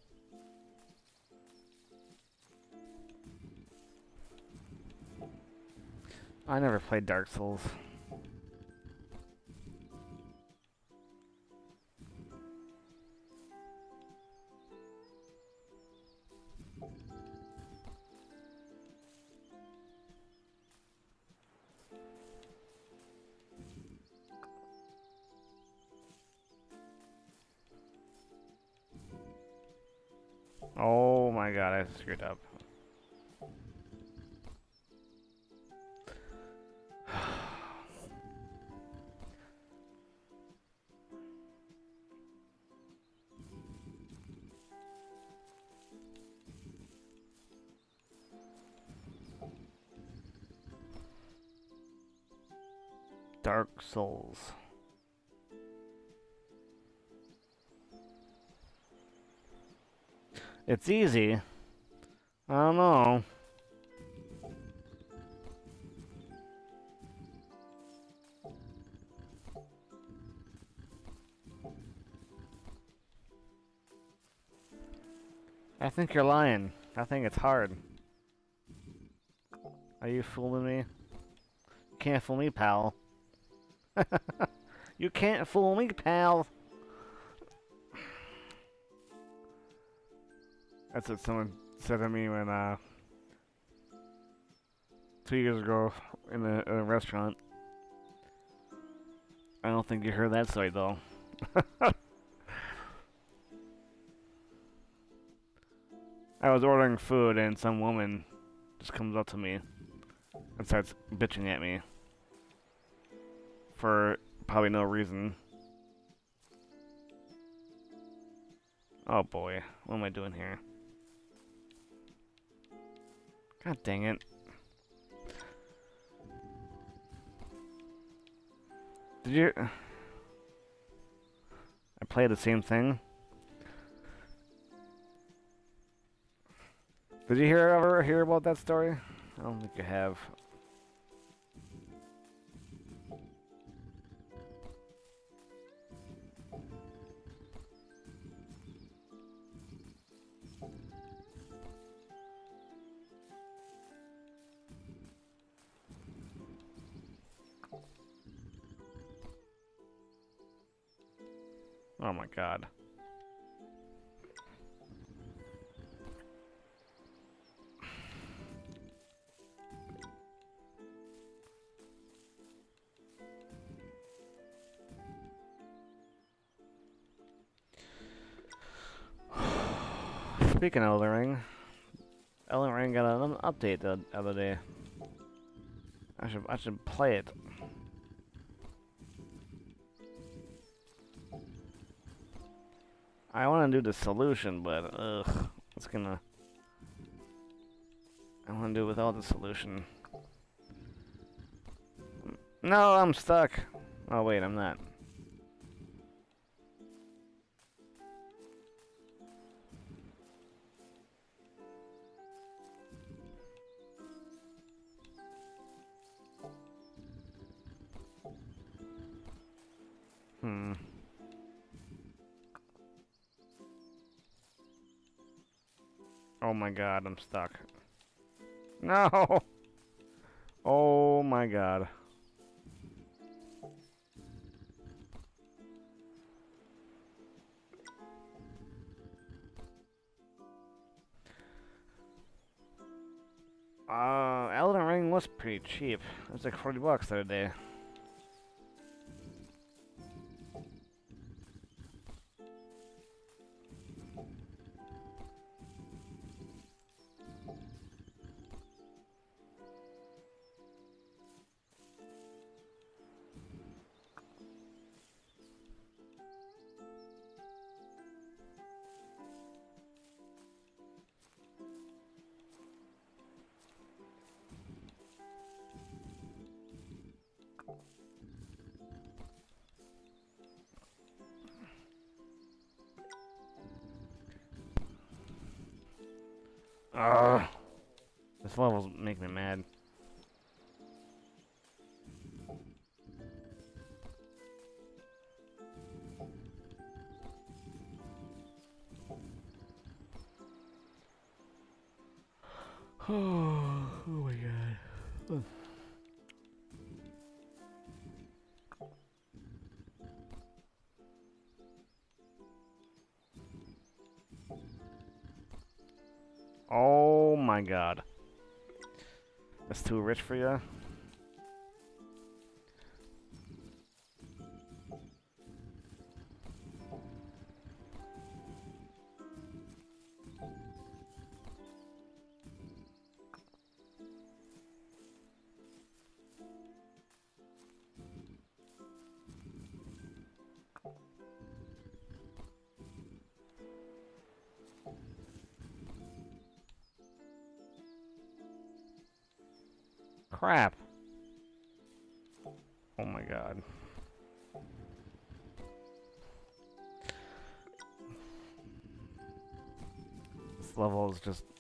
[SPEAKER 1] I never played Dark Souls. Oh my god, I screwed up. Dark Souls. It's easy. I don't know. I think you're lying. I think it's hard. Are you fooling me? You can't fool me, pal. You can't fool me, pal. That's what someone said to me when, 2 years ago in a restaurant. I don't think you heard that story, though. I was ordering food and some woman just comes up to me and starts bitching at me for probably no reason. Oh boy, what am I doing here? God dang it. Did you... I played the same thing? Did you ever hear about that story? I don't think you have. Oh my god. Speaking of Elden Ring got an update the other day. I should play it. I want to do the solution, but it's gonna. I want to do it without the solution. No, I'm stuck. Oh wait, I'm not. Oh my god, I'm stuck. No! Oh my god. Elden Ring was pretty cheap. It was like $40 the other day. This level's making me mad. Oh my god. Oh my god. That's too rich for you? Crap. Oh my god. This level is just...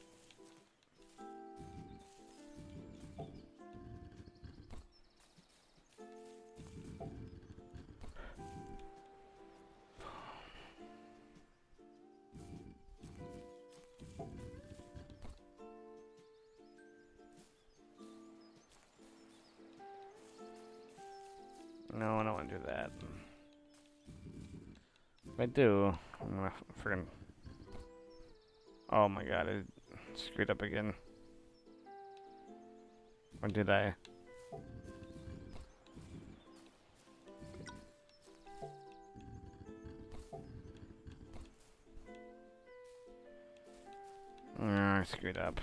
[SPEAKER 1] No, I don't want to do that. If I do, I'm gonna friggin'... Oh my god, I screwed up again. Or did I? I screwed up.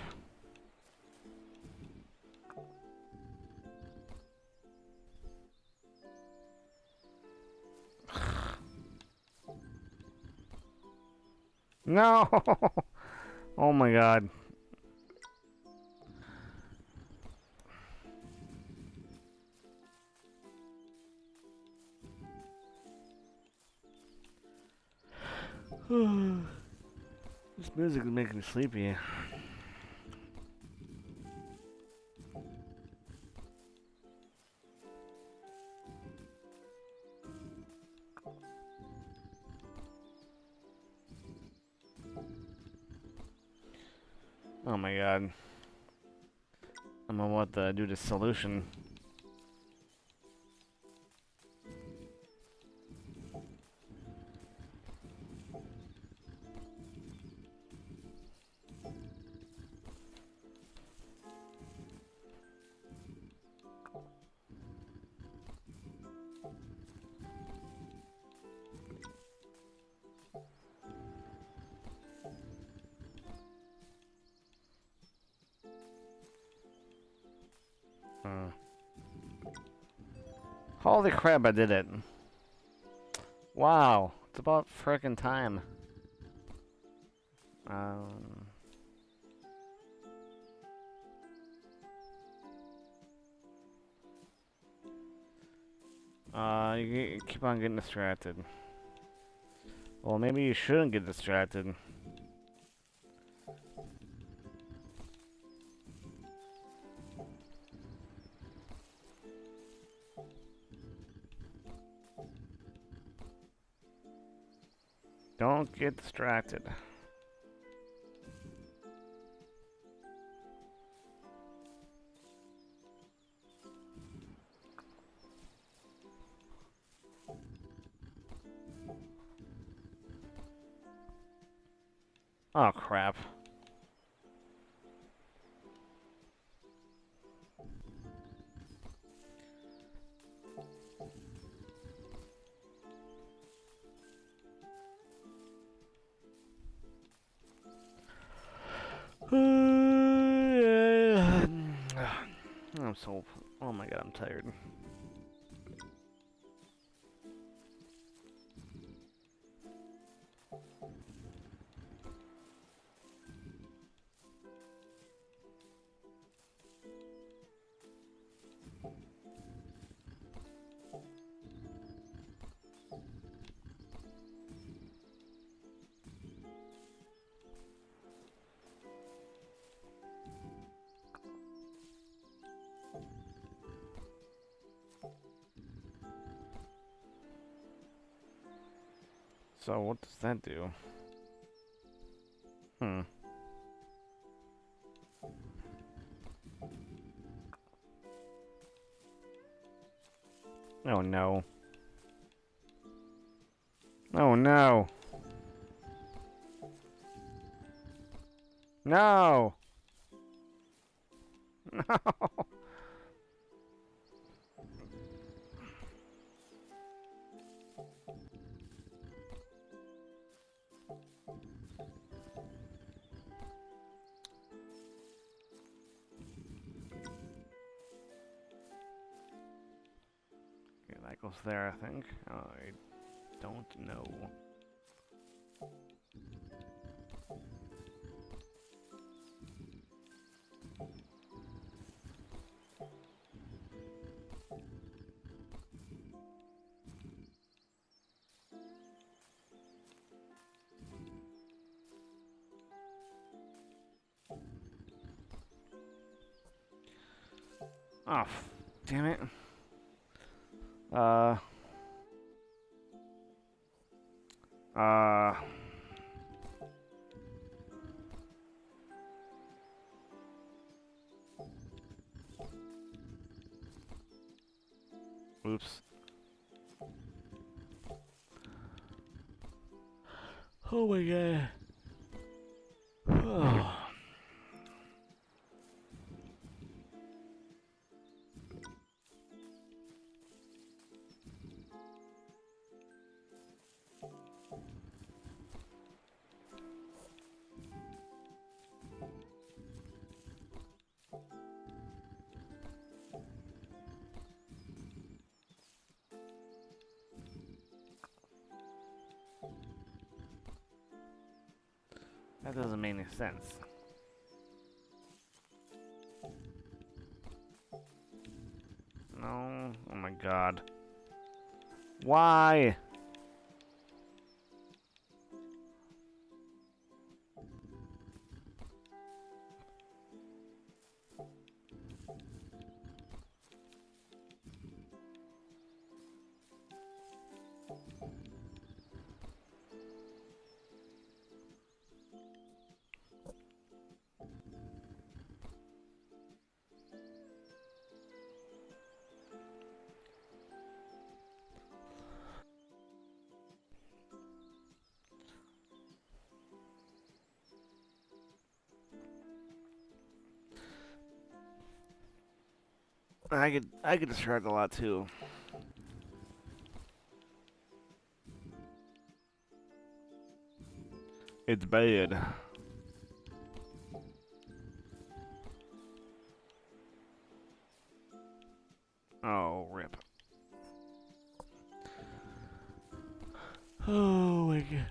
[SPEAKER 1] No! Oh my god. This music is making me sleepy. Oh my god. I'm gonna want to do this solution. Holy crap, I did it. Wow, it's about frickin' time. You keep on getting distracted. Well, maybe you shouldn't get distracted. Don't get distracted. Oh, crap. I'm so... Oh my god, I'm tired. So, what does that do? Oh no. Oh no. No! No! Okay, that goes there, I think. I don't know. Oh, damn it. Uh... Uh... Oops. Oh my god. Oh. That doesn't make any sense. No. Oh my god. Why? I get distracted a lot too. It's bad. Oh, rip. Oh my god.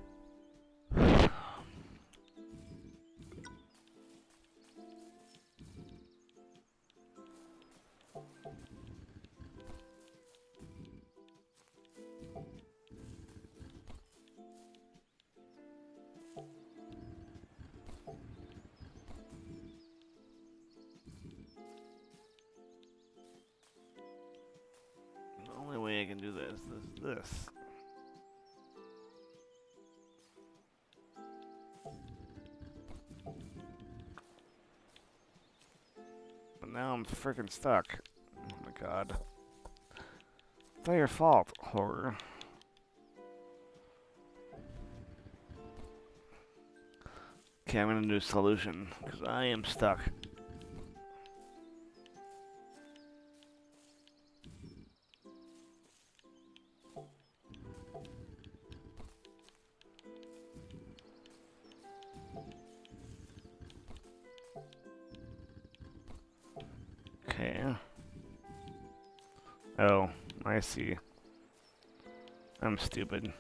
[SPEAKER 1] The only way I can do this is this. But now I'm freaking stuck. Oh my god. It's not your fault, horror. Okay, I'm gonna do solution, because I am stuck. Okay. Oh, I see. I'm stupid.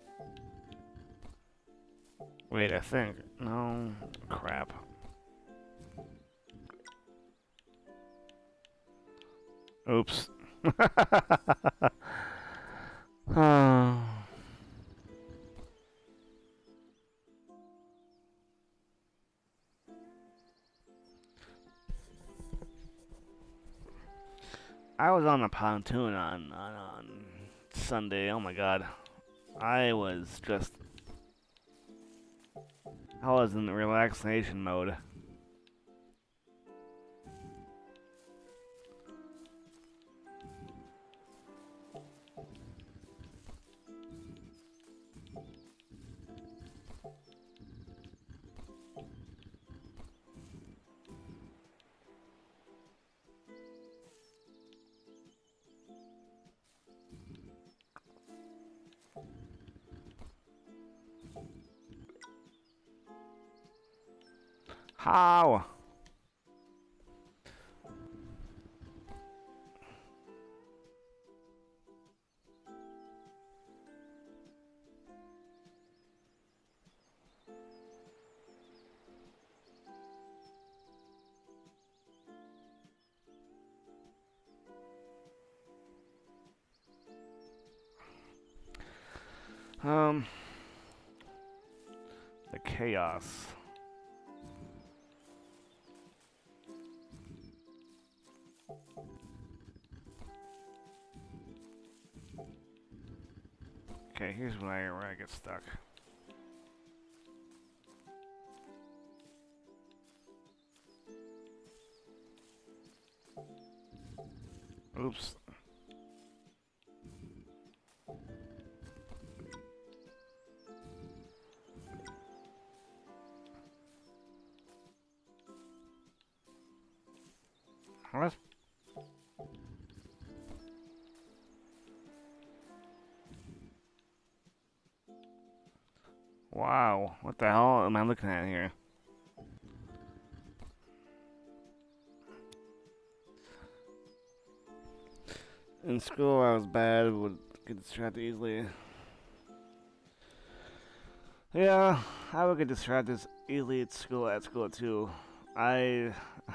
[SPEAKER 1] Wait, I think. No. Crap. Oops. Oh. I was on the pontoon on Sunday. Oh my god. I was in relaxation mode. How? Um, the chaos. Okay, here's where I get stuck. Oops. What? Wow, what the hell am I looking at here? In school, I was bad, would get distracted easily. Yeah, I would get distracted easily at school too. I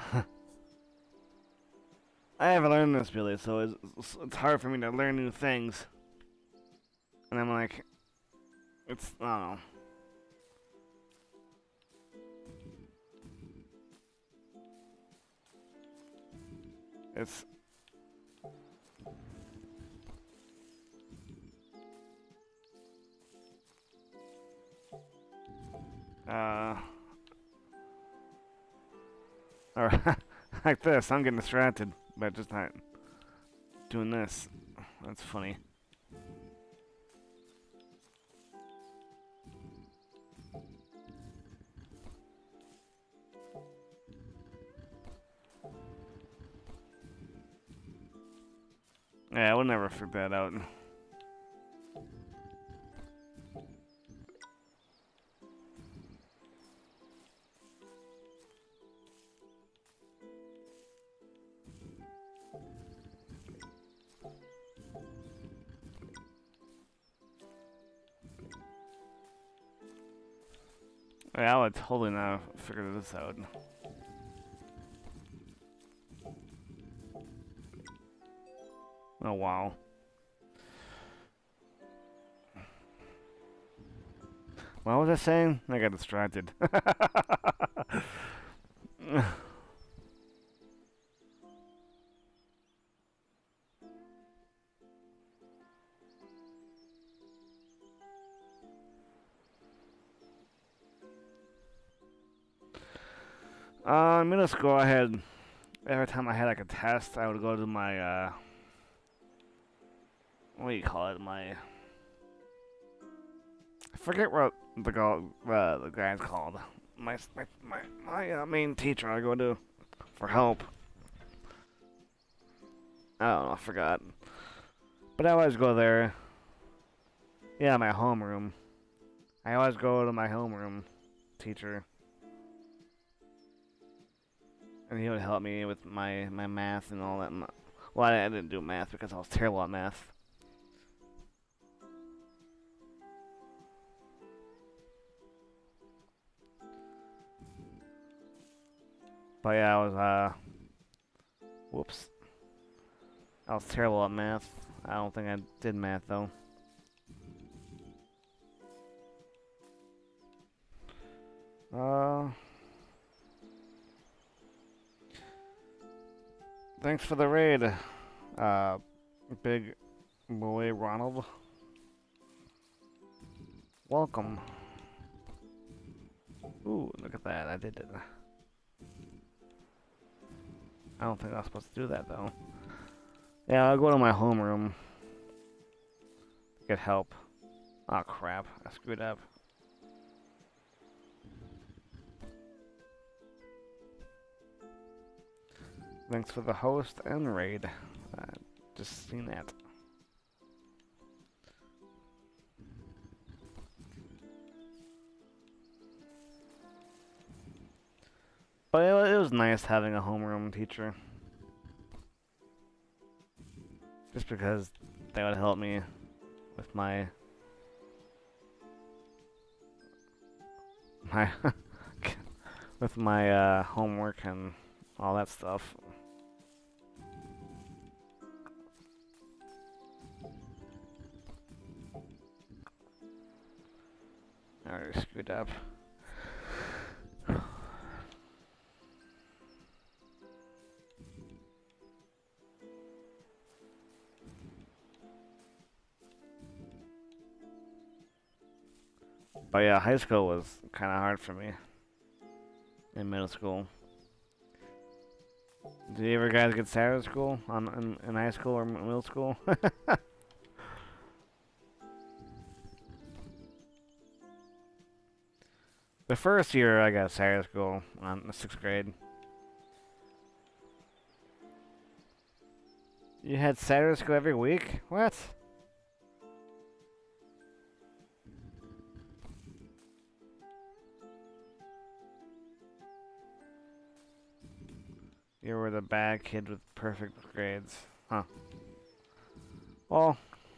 [SPEAKER 1] I haven't learned this really, so it's hard for me to learn new things. And I'm like, I don't know. It's or like this. I'm getting distracted, but just not doing this. That's funny. Yeah, we'll never figure that out. Yeah, I would totally not figure this out. Oh, wow. What was I saying? I got distracted. In middle school, every time I had like a test, I would go to my, what do you call it? I forget what the guy's called. My main teacher I go to for help. I don't know, I forgot. But I always go there. Yeah, my homeroom. I always go to my homeroom teacher. And he would help me with my math and all that. Well, I didn't do math because I was terrible at math. But yeah, whoops. I was terrible at math. I don't think I did math though. Thanks for the raid, big boy Ronald. Welcome. Ooh, look at that, I did it. I don't think I was supposed to do that though. Yeah, I'll go to my homeroom. Get help. Oh crap, I screwed up. Thanks for the host and raid. Just seen that. But it was nice having a homeroom teacher. Just because they would help me with my with my homework and all that stuff. I already screwed up. But yeah, high school was kind of hard for me. In middle school. Did you ever guys get sad at school? In high school or middle school? The first year I got sad at school, in the 6th grade. You had Saturday school every week? What? You were the bad kid with perfect grades. Huh. Well,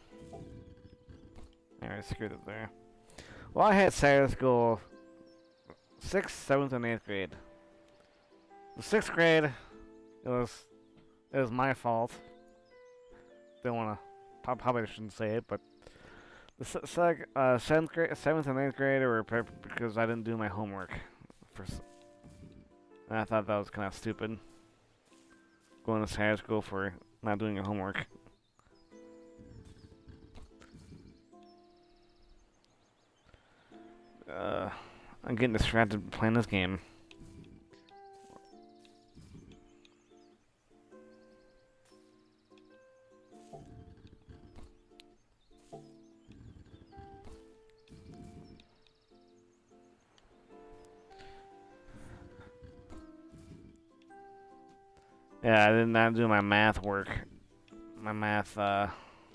[SPEAKER 1] I screwed it there. Well, I had Saturday school 6th, 7th, and 8th grade. The 6th grade, it was my fault. Don't wanna, probably shouldn't say it, but the 7th grade, 7th and 8th grade were because I didn't do my homework. And I thought that was kind of stupid. Going to high school for not doing your homework. I'm getting distracted playing this game. Yeah, I did not do my math work. My math, and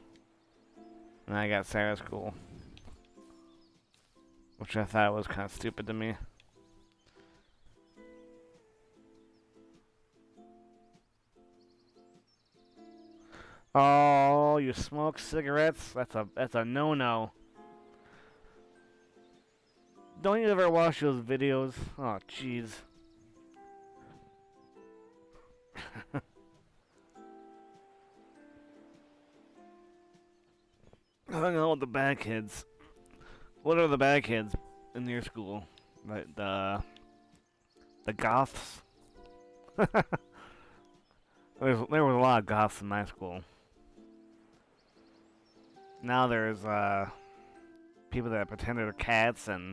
[SPEAKER 1] I got Sarah school. Which I thought was kind of stupid to me. Oh, you smoke cigarettes? That's a no-no. Don't you ever watch those videos? Oh, jeez. I know the bad kids. What are the bad kids in your school? The goths? There was a lot of goths in my school. Now there's people that pretend they're cats and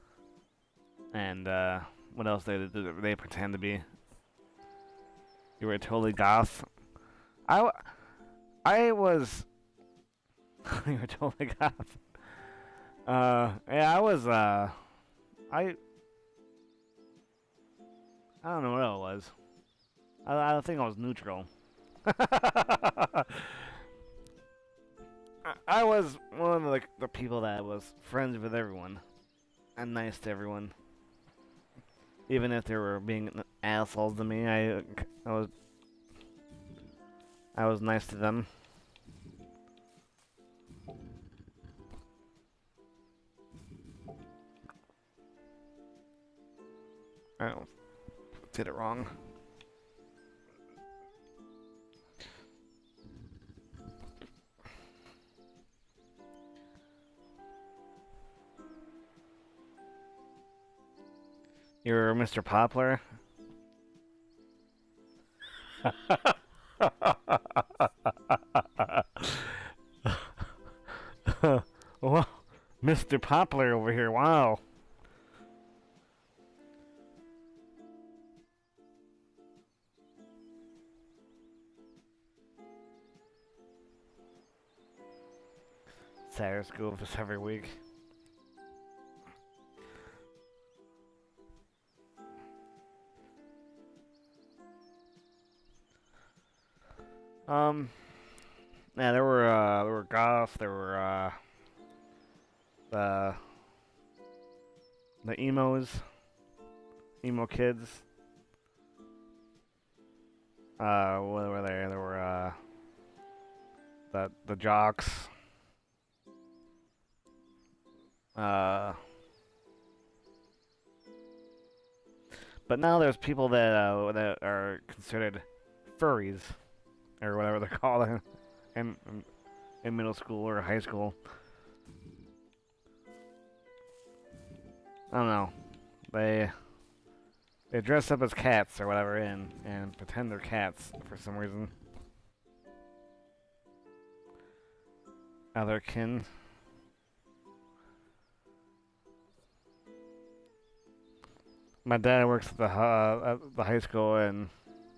[SPEAKER 1] what else they pretend to be? You were totally goth. I was. You were totally goth. Yeah, I was. I don't know what I was. I don't think I was neutral. I was one of the people that was friends with everyone and nice to everyone. Even if they were being assholes to me, I was nice to them. I did it wrong. You're Mr. Poplar? Well, Mr. Poplar over here, wow. Saturday school just every week. Yeah, there were goths, there were the emos, emo kids. what were there? There were the jocks. Uh, but now there's people that are considered furries or whatever they're called in middle school or high school. I don't know. They dress up as cats or whatever and pretend they're cats for some reason. Otherkin. My dad works at the high school, and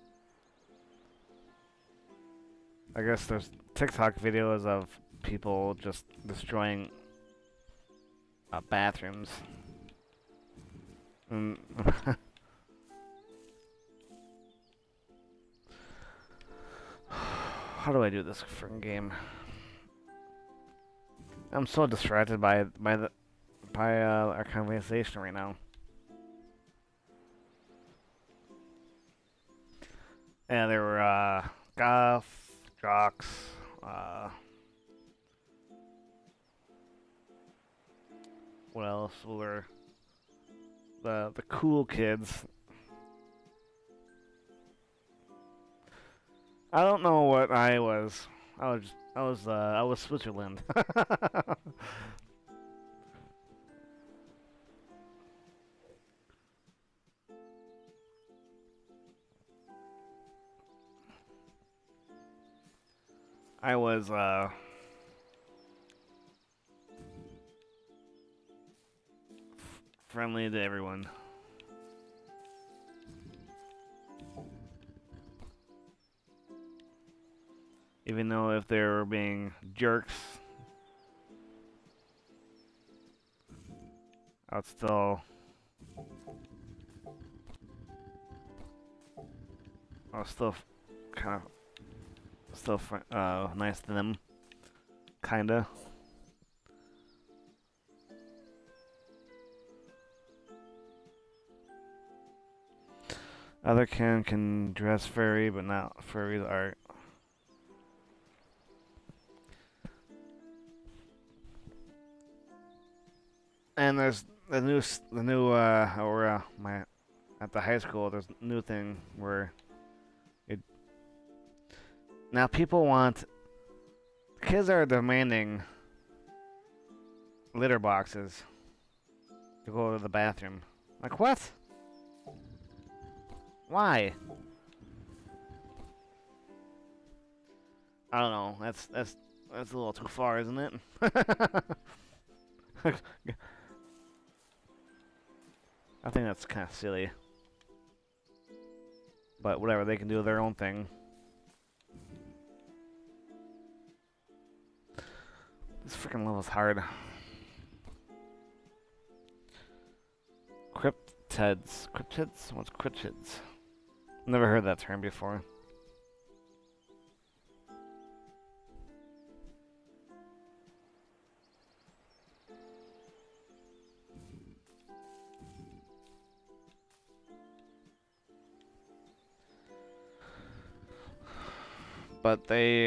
[SPEAKER 1] I guess there's TikTok videos of people just destroying bathrooms. And how do I do this freaking game? I'm so distracted by our conversation right now. Yeah, there were goth, jocks, what else were the cool kids. I don't know what I was. I was Switzerland. I was friendly to everyone. Even though if they were being jerks, I'd still kind of nice to them, kinda. Other can dress furry, but not furries are. And there's the new or my at the high school. There's a new thing where it now people want kids are demanding litter boxes to go to the bathroom. Like what? Why? I don't know. That's a little too far, isn't it? I think that's kind of silly. But whatever, they can do their own thing. This freaking level's hard. Cryptids. Cryptids? What's cryptids? Never heard that term before. But they...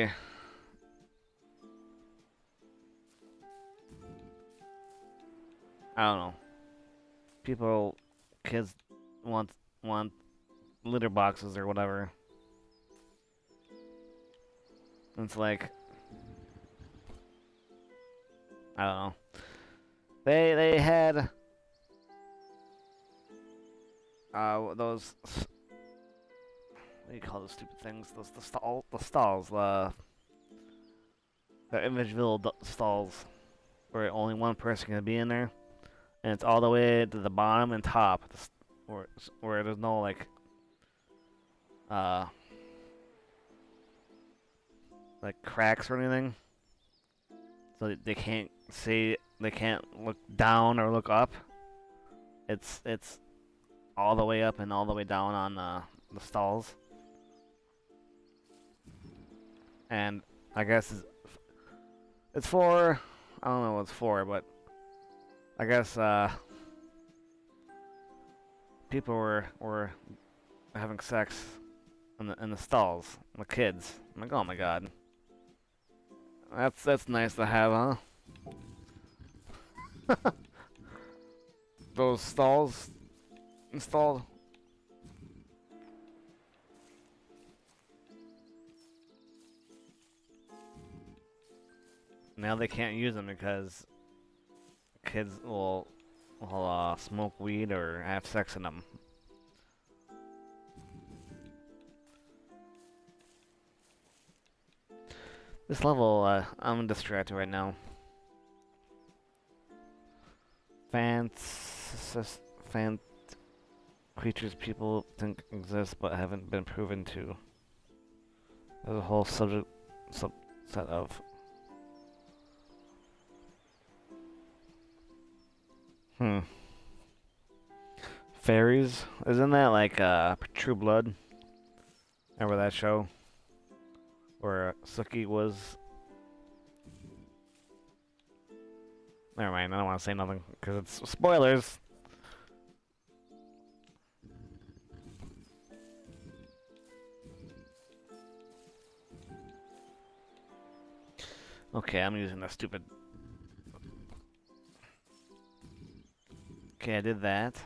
[SPEAKER 1] I don't know. Kids want litter boxes or whatever. It's like... I don't know. They had... those... What do you call those stupid things? The stalls, the individual stalls, where only one person can be in there, and it's all the way to the bottom and top, where there's no like cracks or anything, so they can't see, they can't look down or look up. It's all the way up and all the way down on the stalls. And I guess it's for, I don't know what it's for, but I guess people were having sex in the stalls, the kids. I'm like, oh my god, that's nice to have, huh? Those stalls installed. Now they can't use them because kids will smoke weed or have sex in them. This level, I'm distracted right now. Fan creatures people think exist but haven't been proven to. There's a whole subset of. Fairies? Isn't that like True Blood? Remember that show? Where Sookie was. Never mind, I don't want to say nothing because it's spoilers. Okay, I'm using that stupid. Okay, I did that.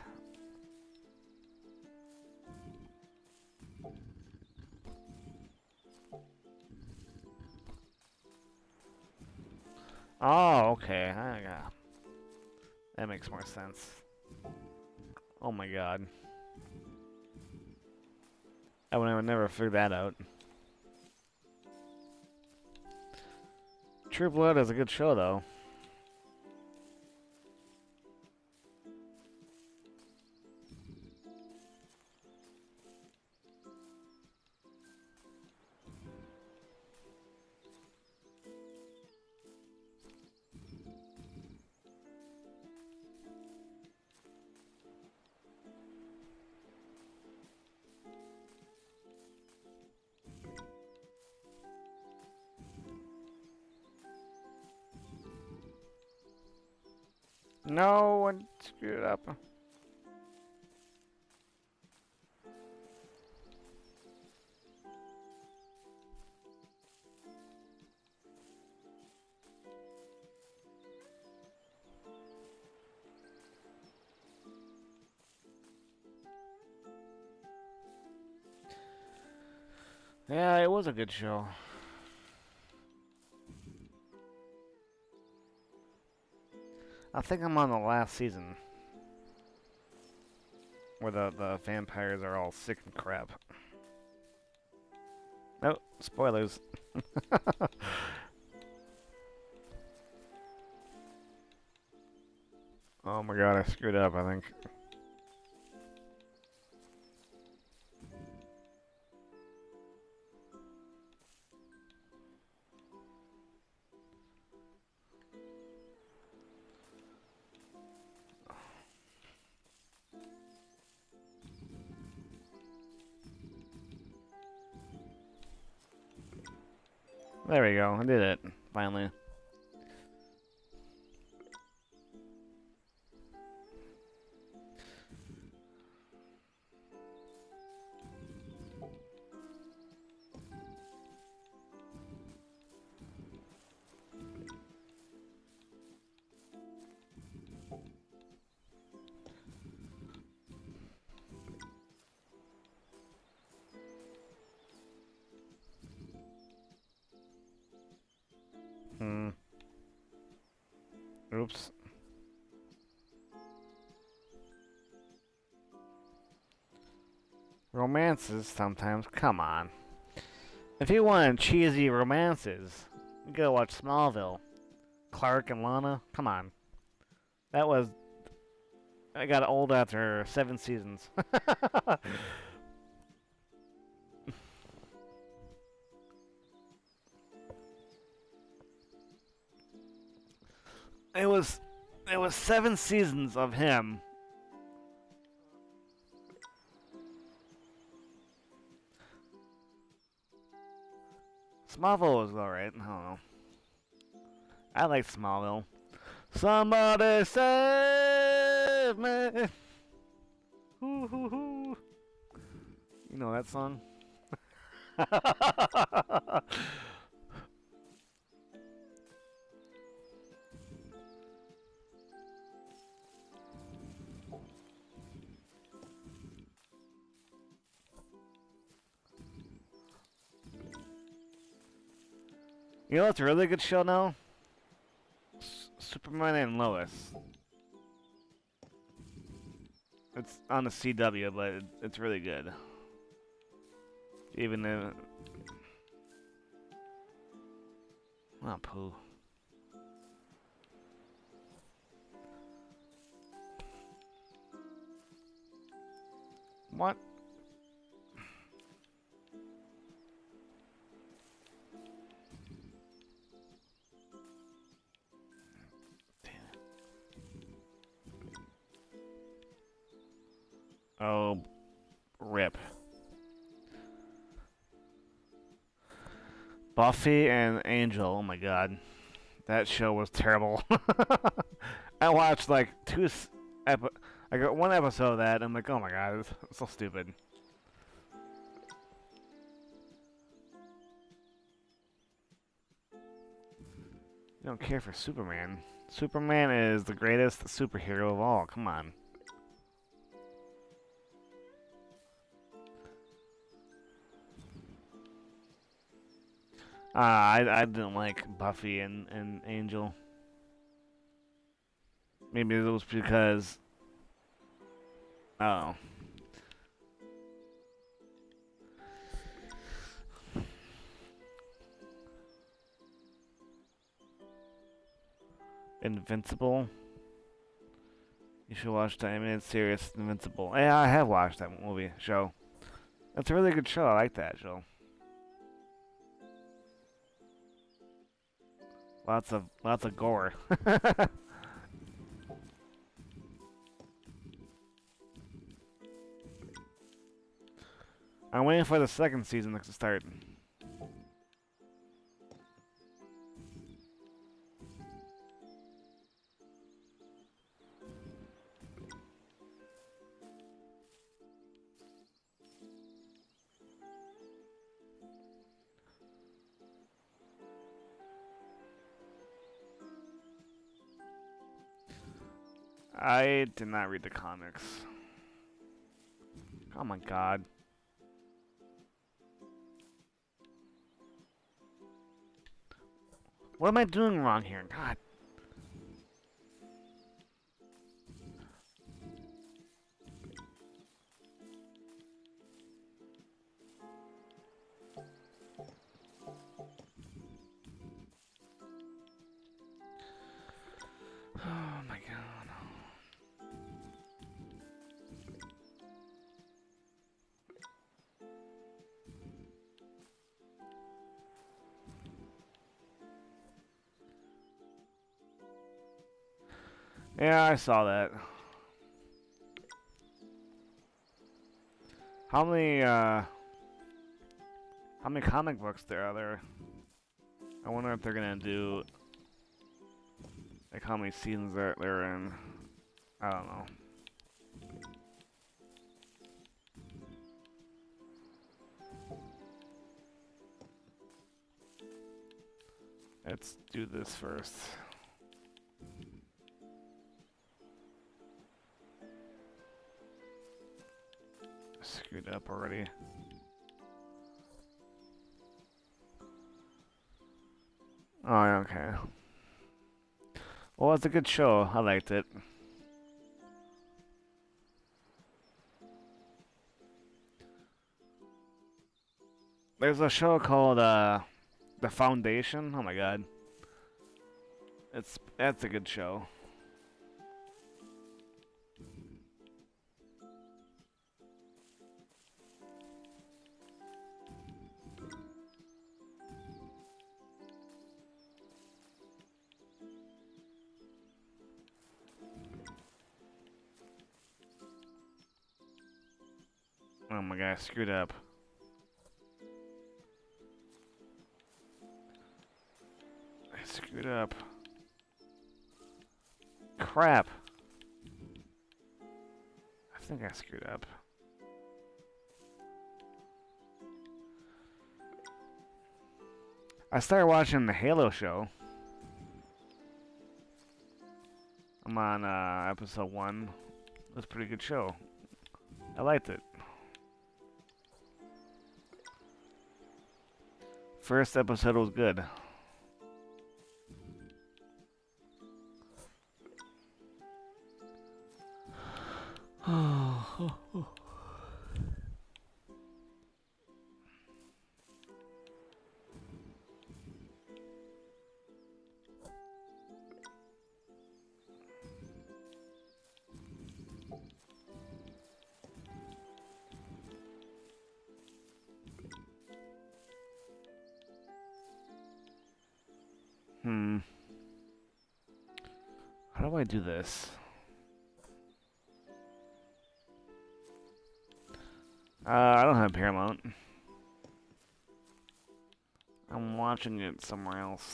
[SPEAKER 1] Oh, okay. That makes more sense. Oh my god. I would never figure that out. True Blood is a good show, though. No, I screwed up. Yeah, it was a good show. I think I'm on the last season. Where the vampires are all sick and crap. Oh, spoilers. Oh my god, I screwed up, I think. There we go, I did it, finally. Oops. Romances sometimes, come on. If you want cheesy romances, you gotta watch Smallville. Clark and Lana, come on. That was... I got old after 7 seasons. It was 7 seasons of him. Smallville was alright, I don't know. I like Smallville. Somebody save me! Hoo hoo hoo! You know that song? You know what's a really good show now? Superman and Lois. It's on the CW, but it's really good. Even though... Oh, poo. What? Oh, rip. Buffy and Angel, oh my god. That show was terrible. I watched like I got one episode of that and I'm like, oh my god, it's so stupid. You don't care for Superman. Superman is the greatest superhero of all, come on. I didn't like Buffy and Angel. Maybe it was because... Oh. Invincible. You should watch the animated series Invincible. Yeah, I have watched that show. That's a really good show. I like that show. Lots of gore. I'm waiting for the second season to start. I did not read the comics. Oh my god. What am I doing wrong here? God. Oh my god. Yeah, I saw that. How many comic books are there? I wonder if they're gonna do like how many seasons they're in. I don't know. Let's do this first. Screwed up already. Oh, okay. Well, it's a good show. I liked it. There's a show called The Foundation. Oh my god. That's a good show. Oh my god, I screwed up. I screwed up. Crap. I think I screwed up. I started watching the Halo show. I'm on episode 1. It was a pretty good show. I liked it. First episode was good. How do I do this? I don't have Paramount. I'm watching it somewhere else.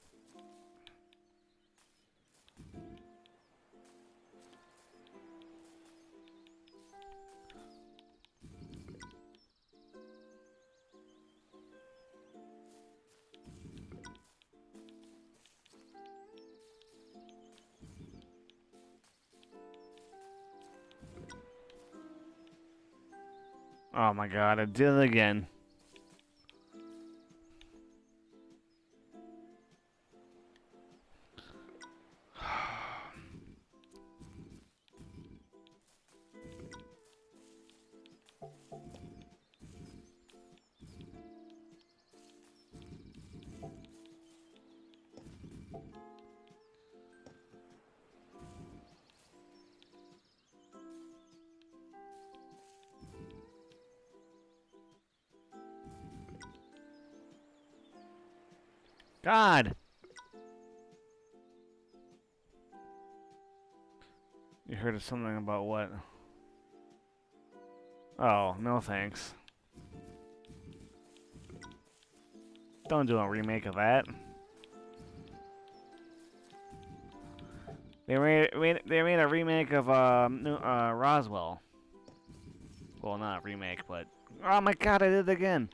[SPEAKER 1] Oh my god, I did it again. God! You heard of something about what? Oh, no thanks. Don't do a remake of that. They made a remake of Roswell. Well, not a remake, but oh my god, I did it again.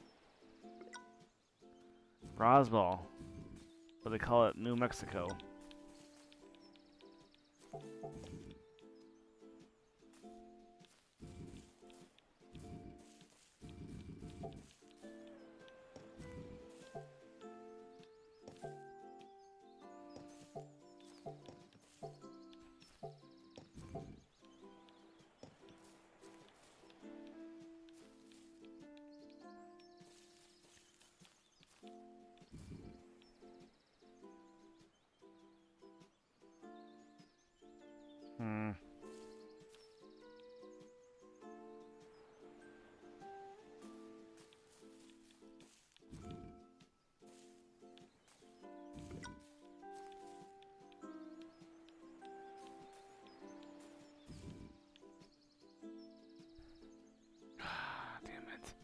[SPEAKER 1] Roswell, but they call it New Mexico. Damn it.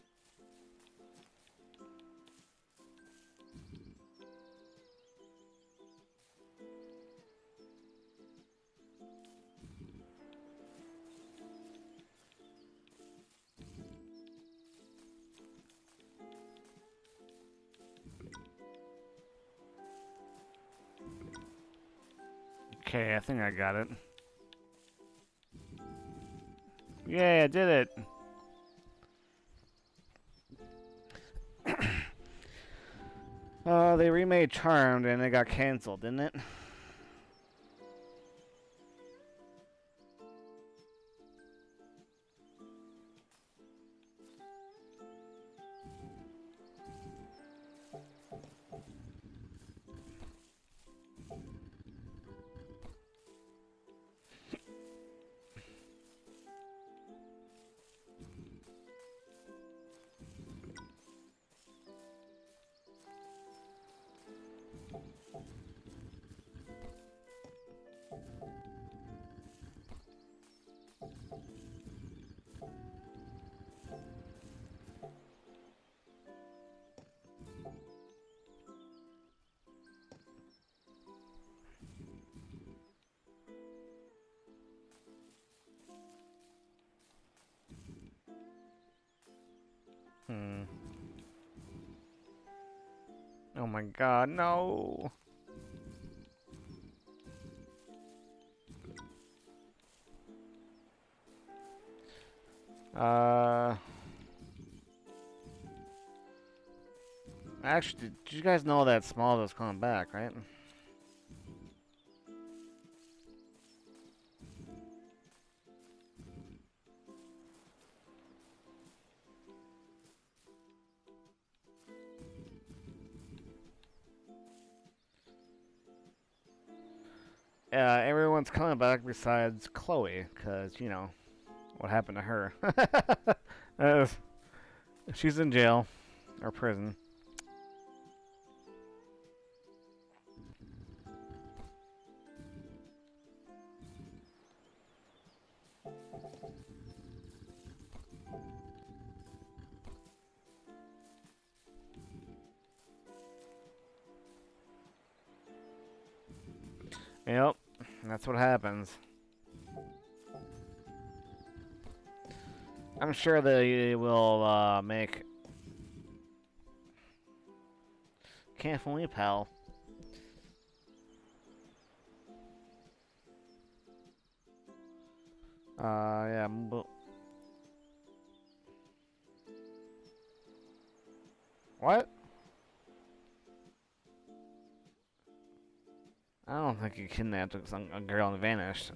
[SPEAKER 1] Okay, I think I got it. Yay, I did it! They remade Charmed and it got canceled, didn't it? my god, no! Actually, did you guys know that Smallville's coming back, right? Everyone's coming back besides Chloe, because, you know, what happened to her. uh, she's in jail, or prison. Yep, that's what happens. I'm sure they will make... Can't fool me, pal. Yeah, but... What? I don't think he kidnapped a girl and vanished.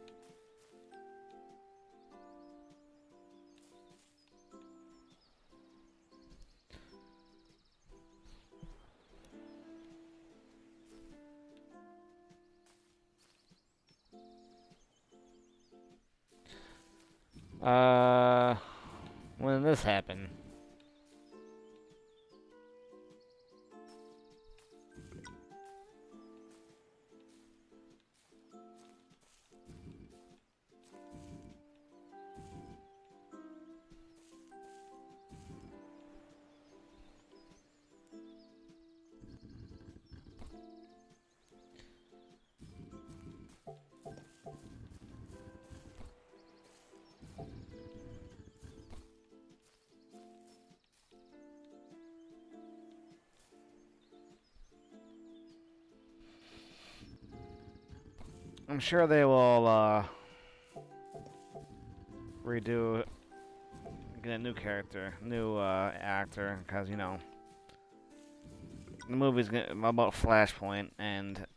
[SPEAKER 1] When did this happen? I'm sure they will, redo, get a new character, new, actor, because, you know, the movie's about Flashpoint, and...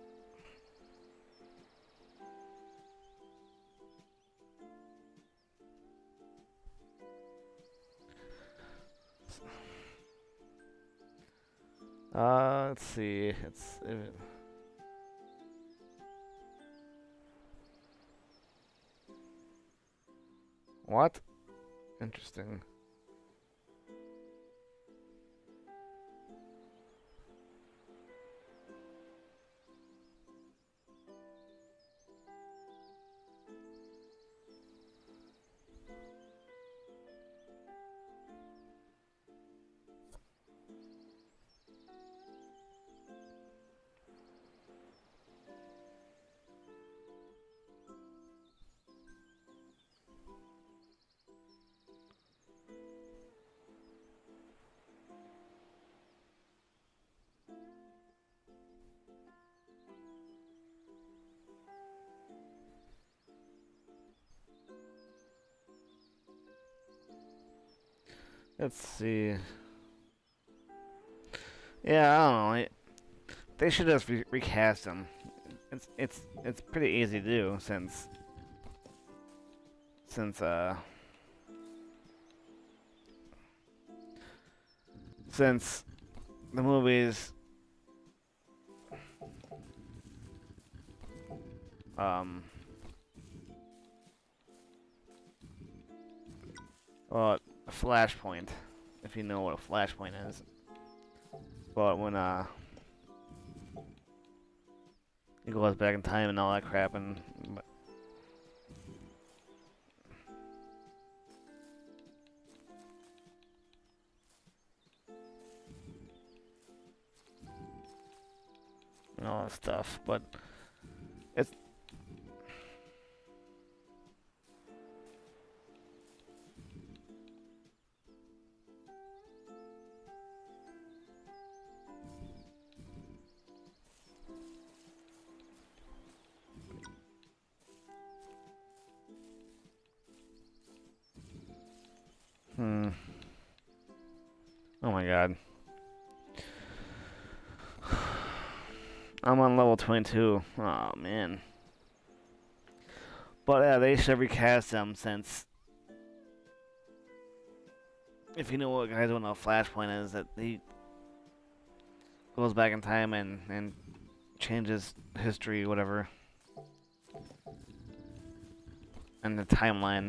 [SPEAKER 1] let's see, What? Interesting. Let's see. Yeah, I don't know. They should just recast him. It's pretty easy to do since since the movies well, Flashpoint, if you know what a Flashpoint is. But when he goes back in time and all that crap, and all that stuff, but it's Hmm. Oh my god. I'm on level 22. Oh man. But yeah, they should recast them since if you know what guys don't know Flashpoint is, that he goes back in time and changes history, whatever, and the timeline.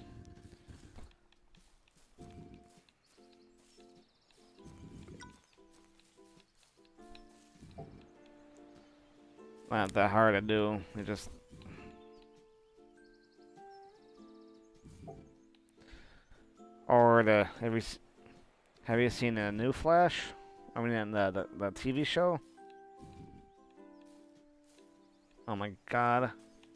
[SPEAKER 1] Not that hard to do. It just or the have you seen a new Flash? I mean, in the TV show. Oh my god.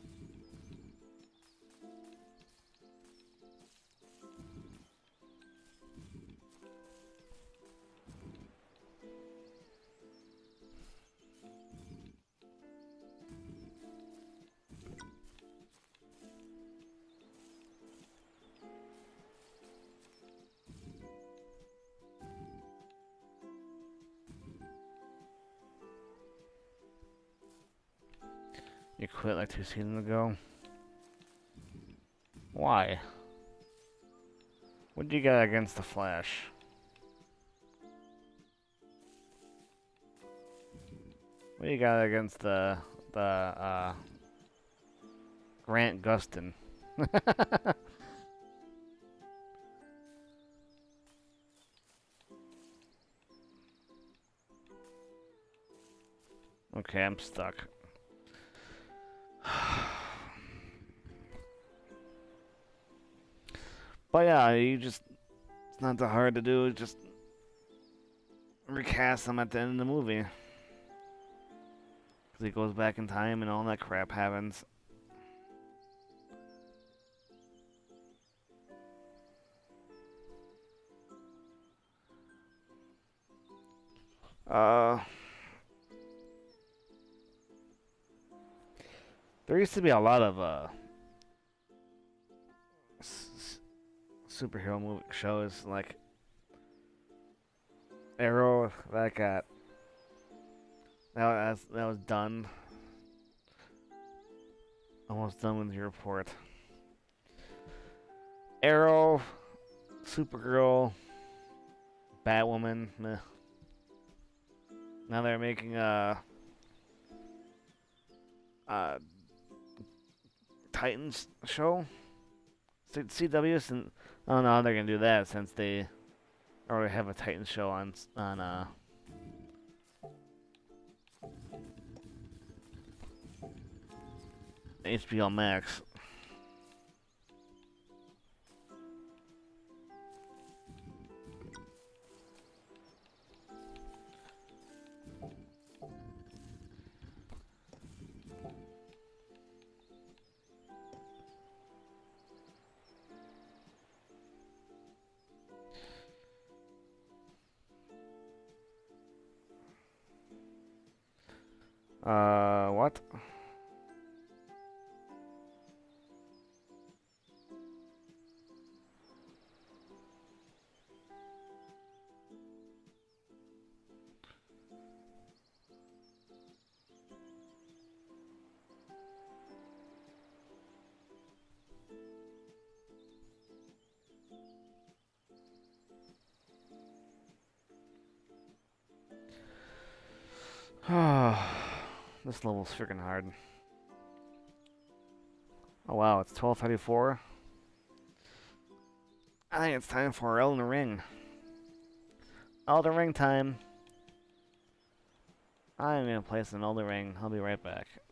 [SPEAKER 1] You quit like 2 seasons ago. Why? What do you got against the Flash? What do you got against the Grant Gustin? Okay, I'm stuck. But yeah, it's not that hard to do, just recast them at the end of the movie. Because he goes back in time and all that crap happens. There used to be a lot of superhero movie shows like Arrow that was done. Almost done with your report. Arrow, Supergirl, Batwoman. Meh. Now they're making a Titans show. CW, and I don't know how they're gonna do that since they already have a Titans show on HBO Max. What? This level's freaking hard. Oh wow, it's 12:34. I think it's time for Elden Ring. Elden Ring time. I'm gonna play some Elden Ring. I'll be right back.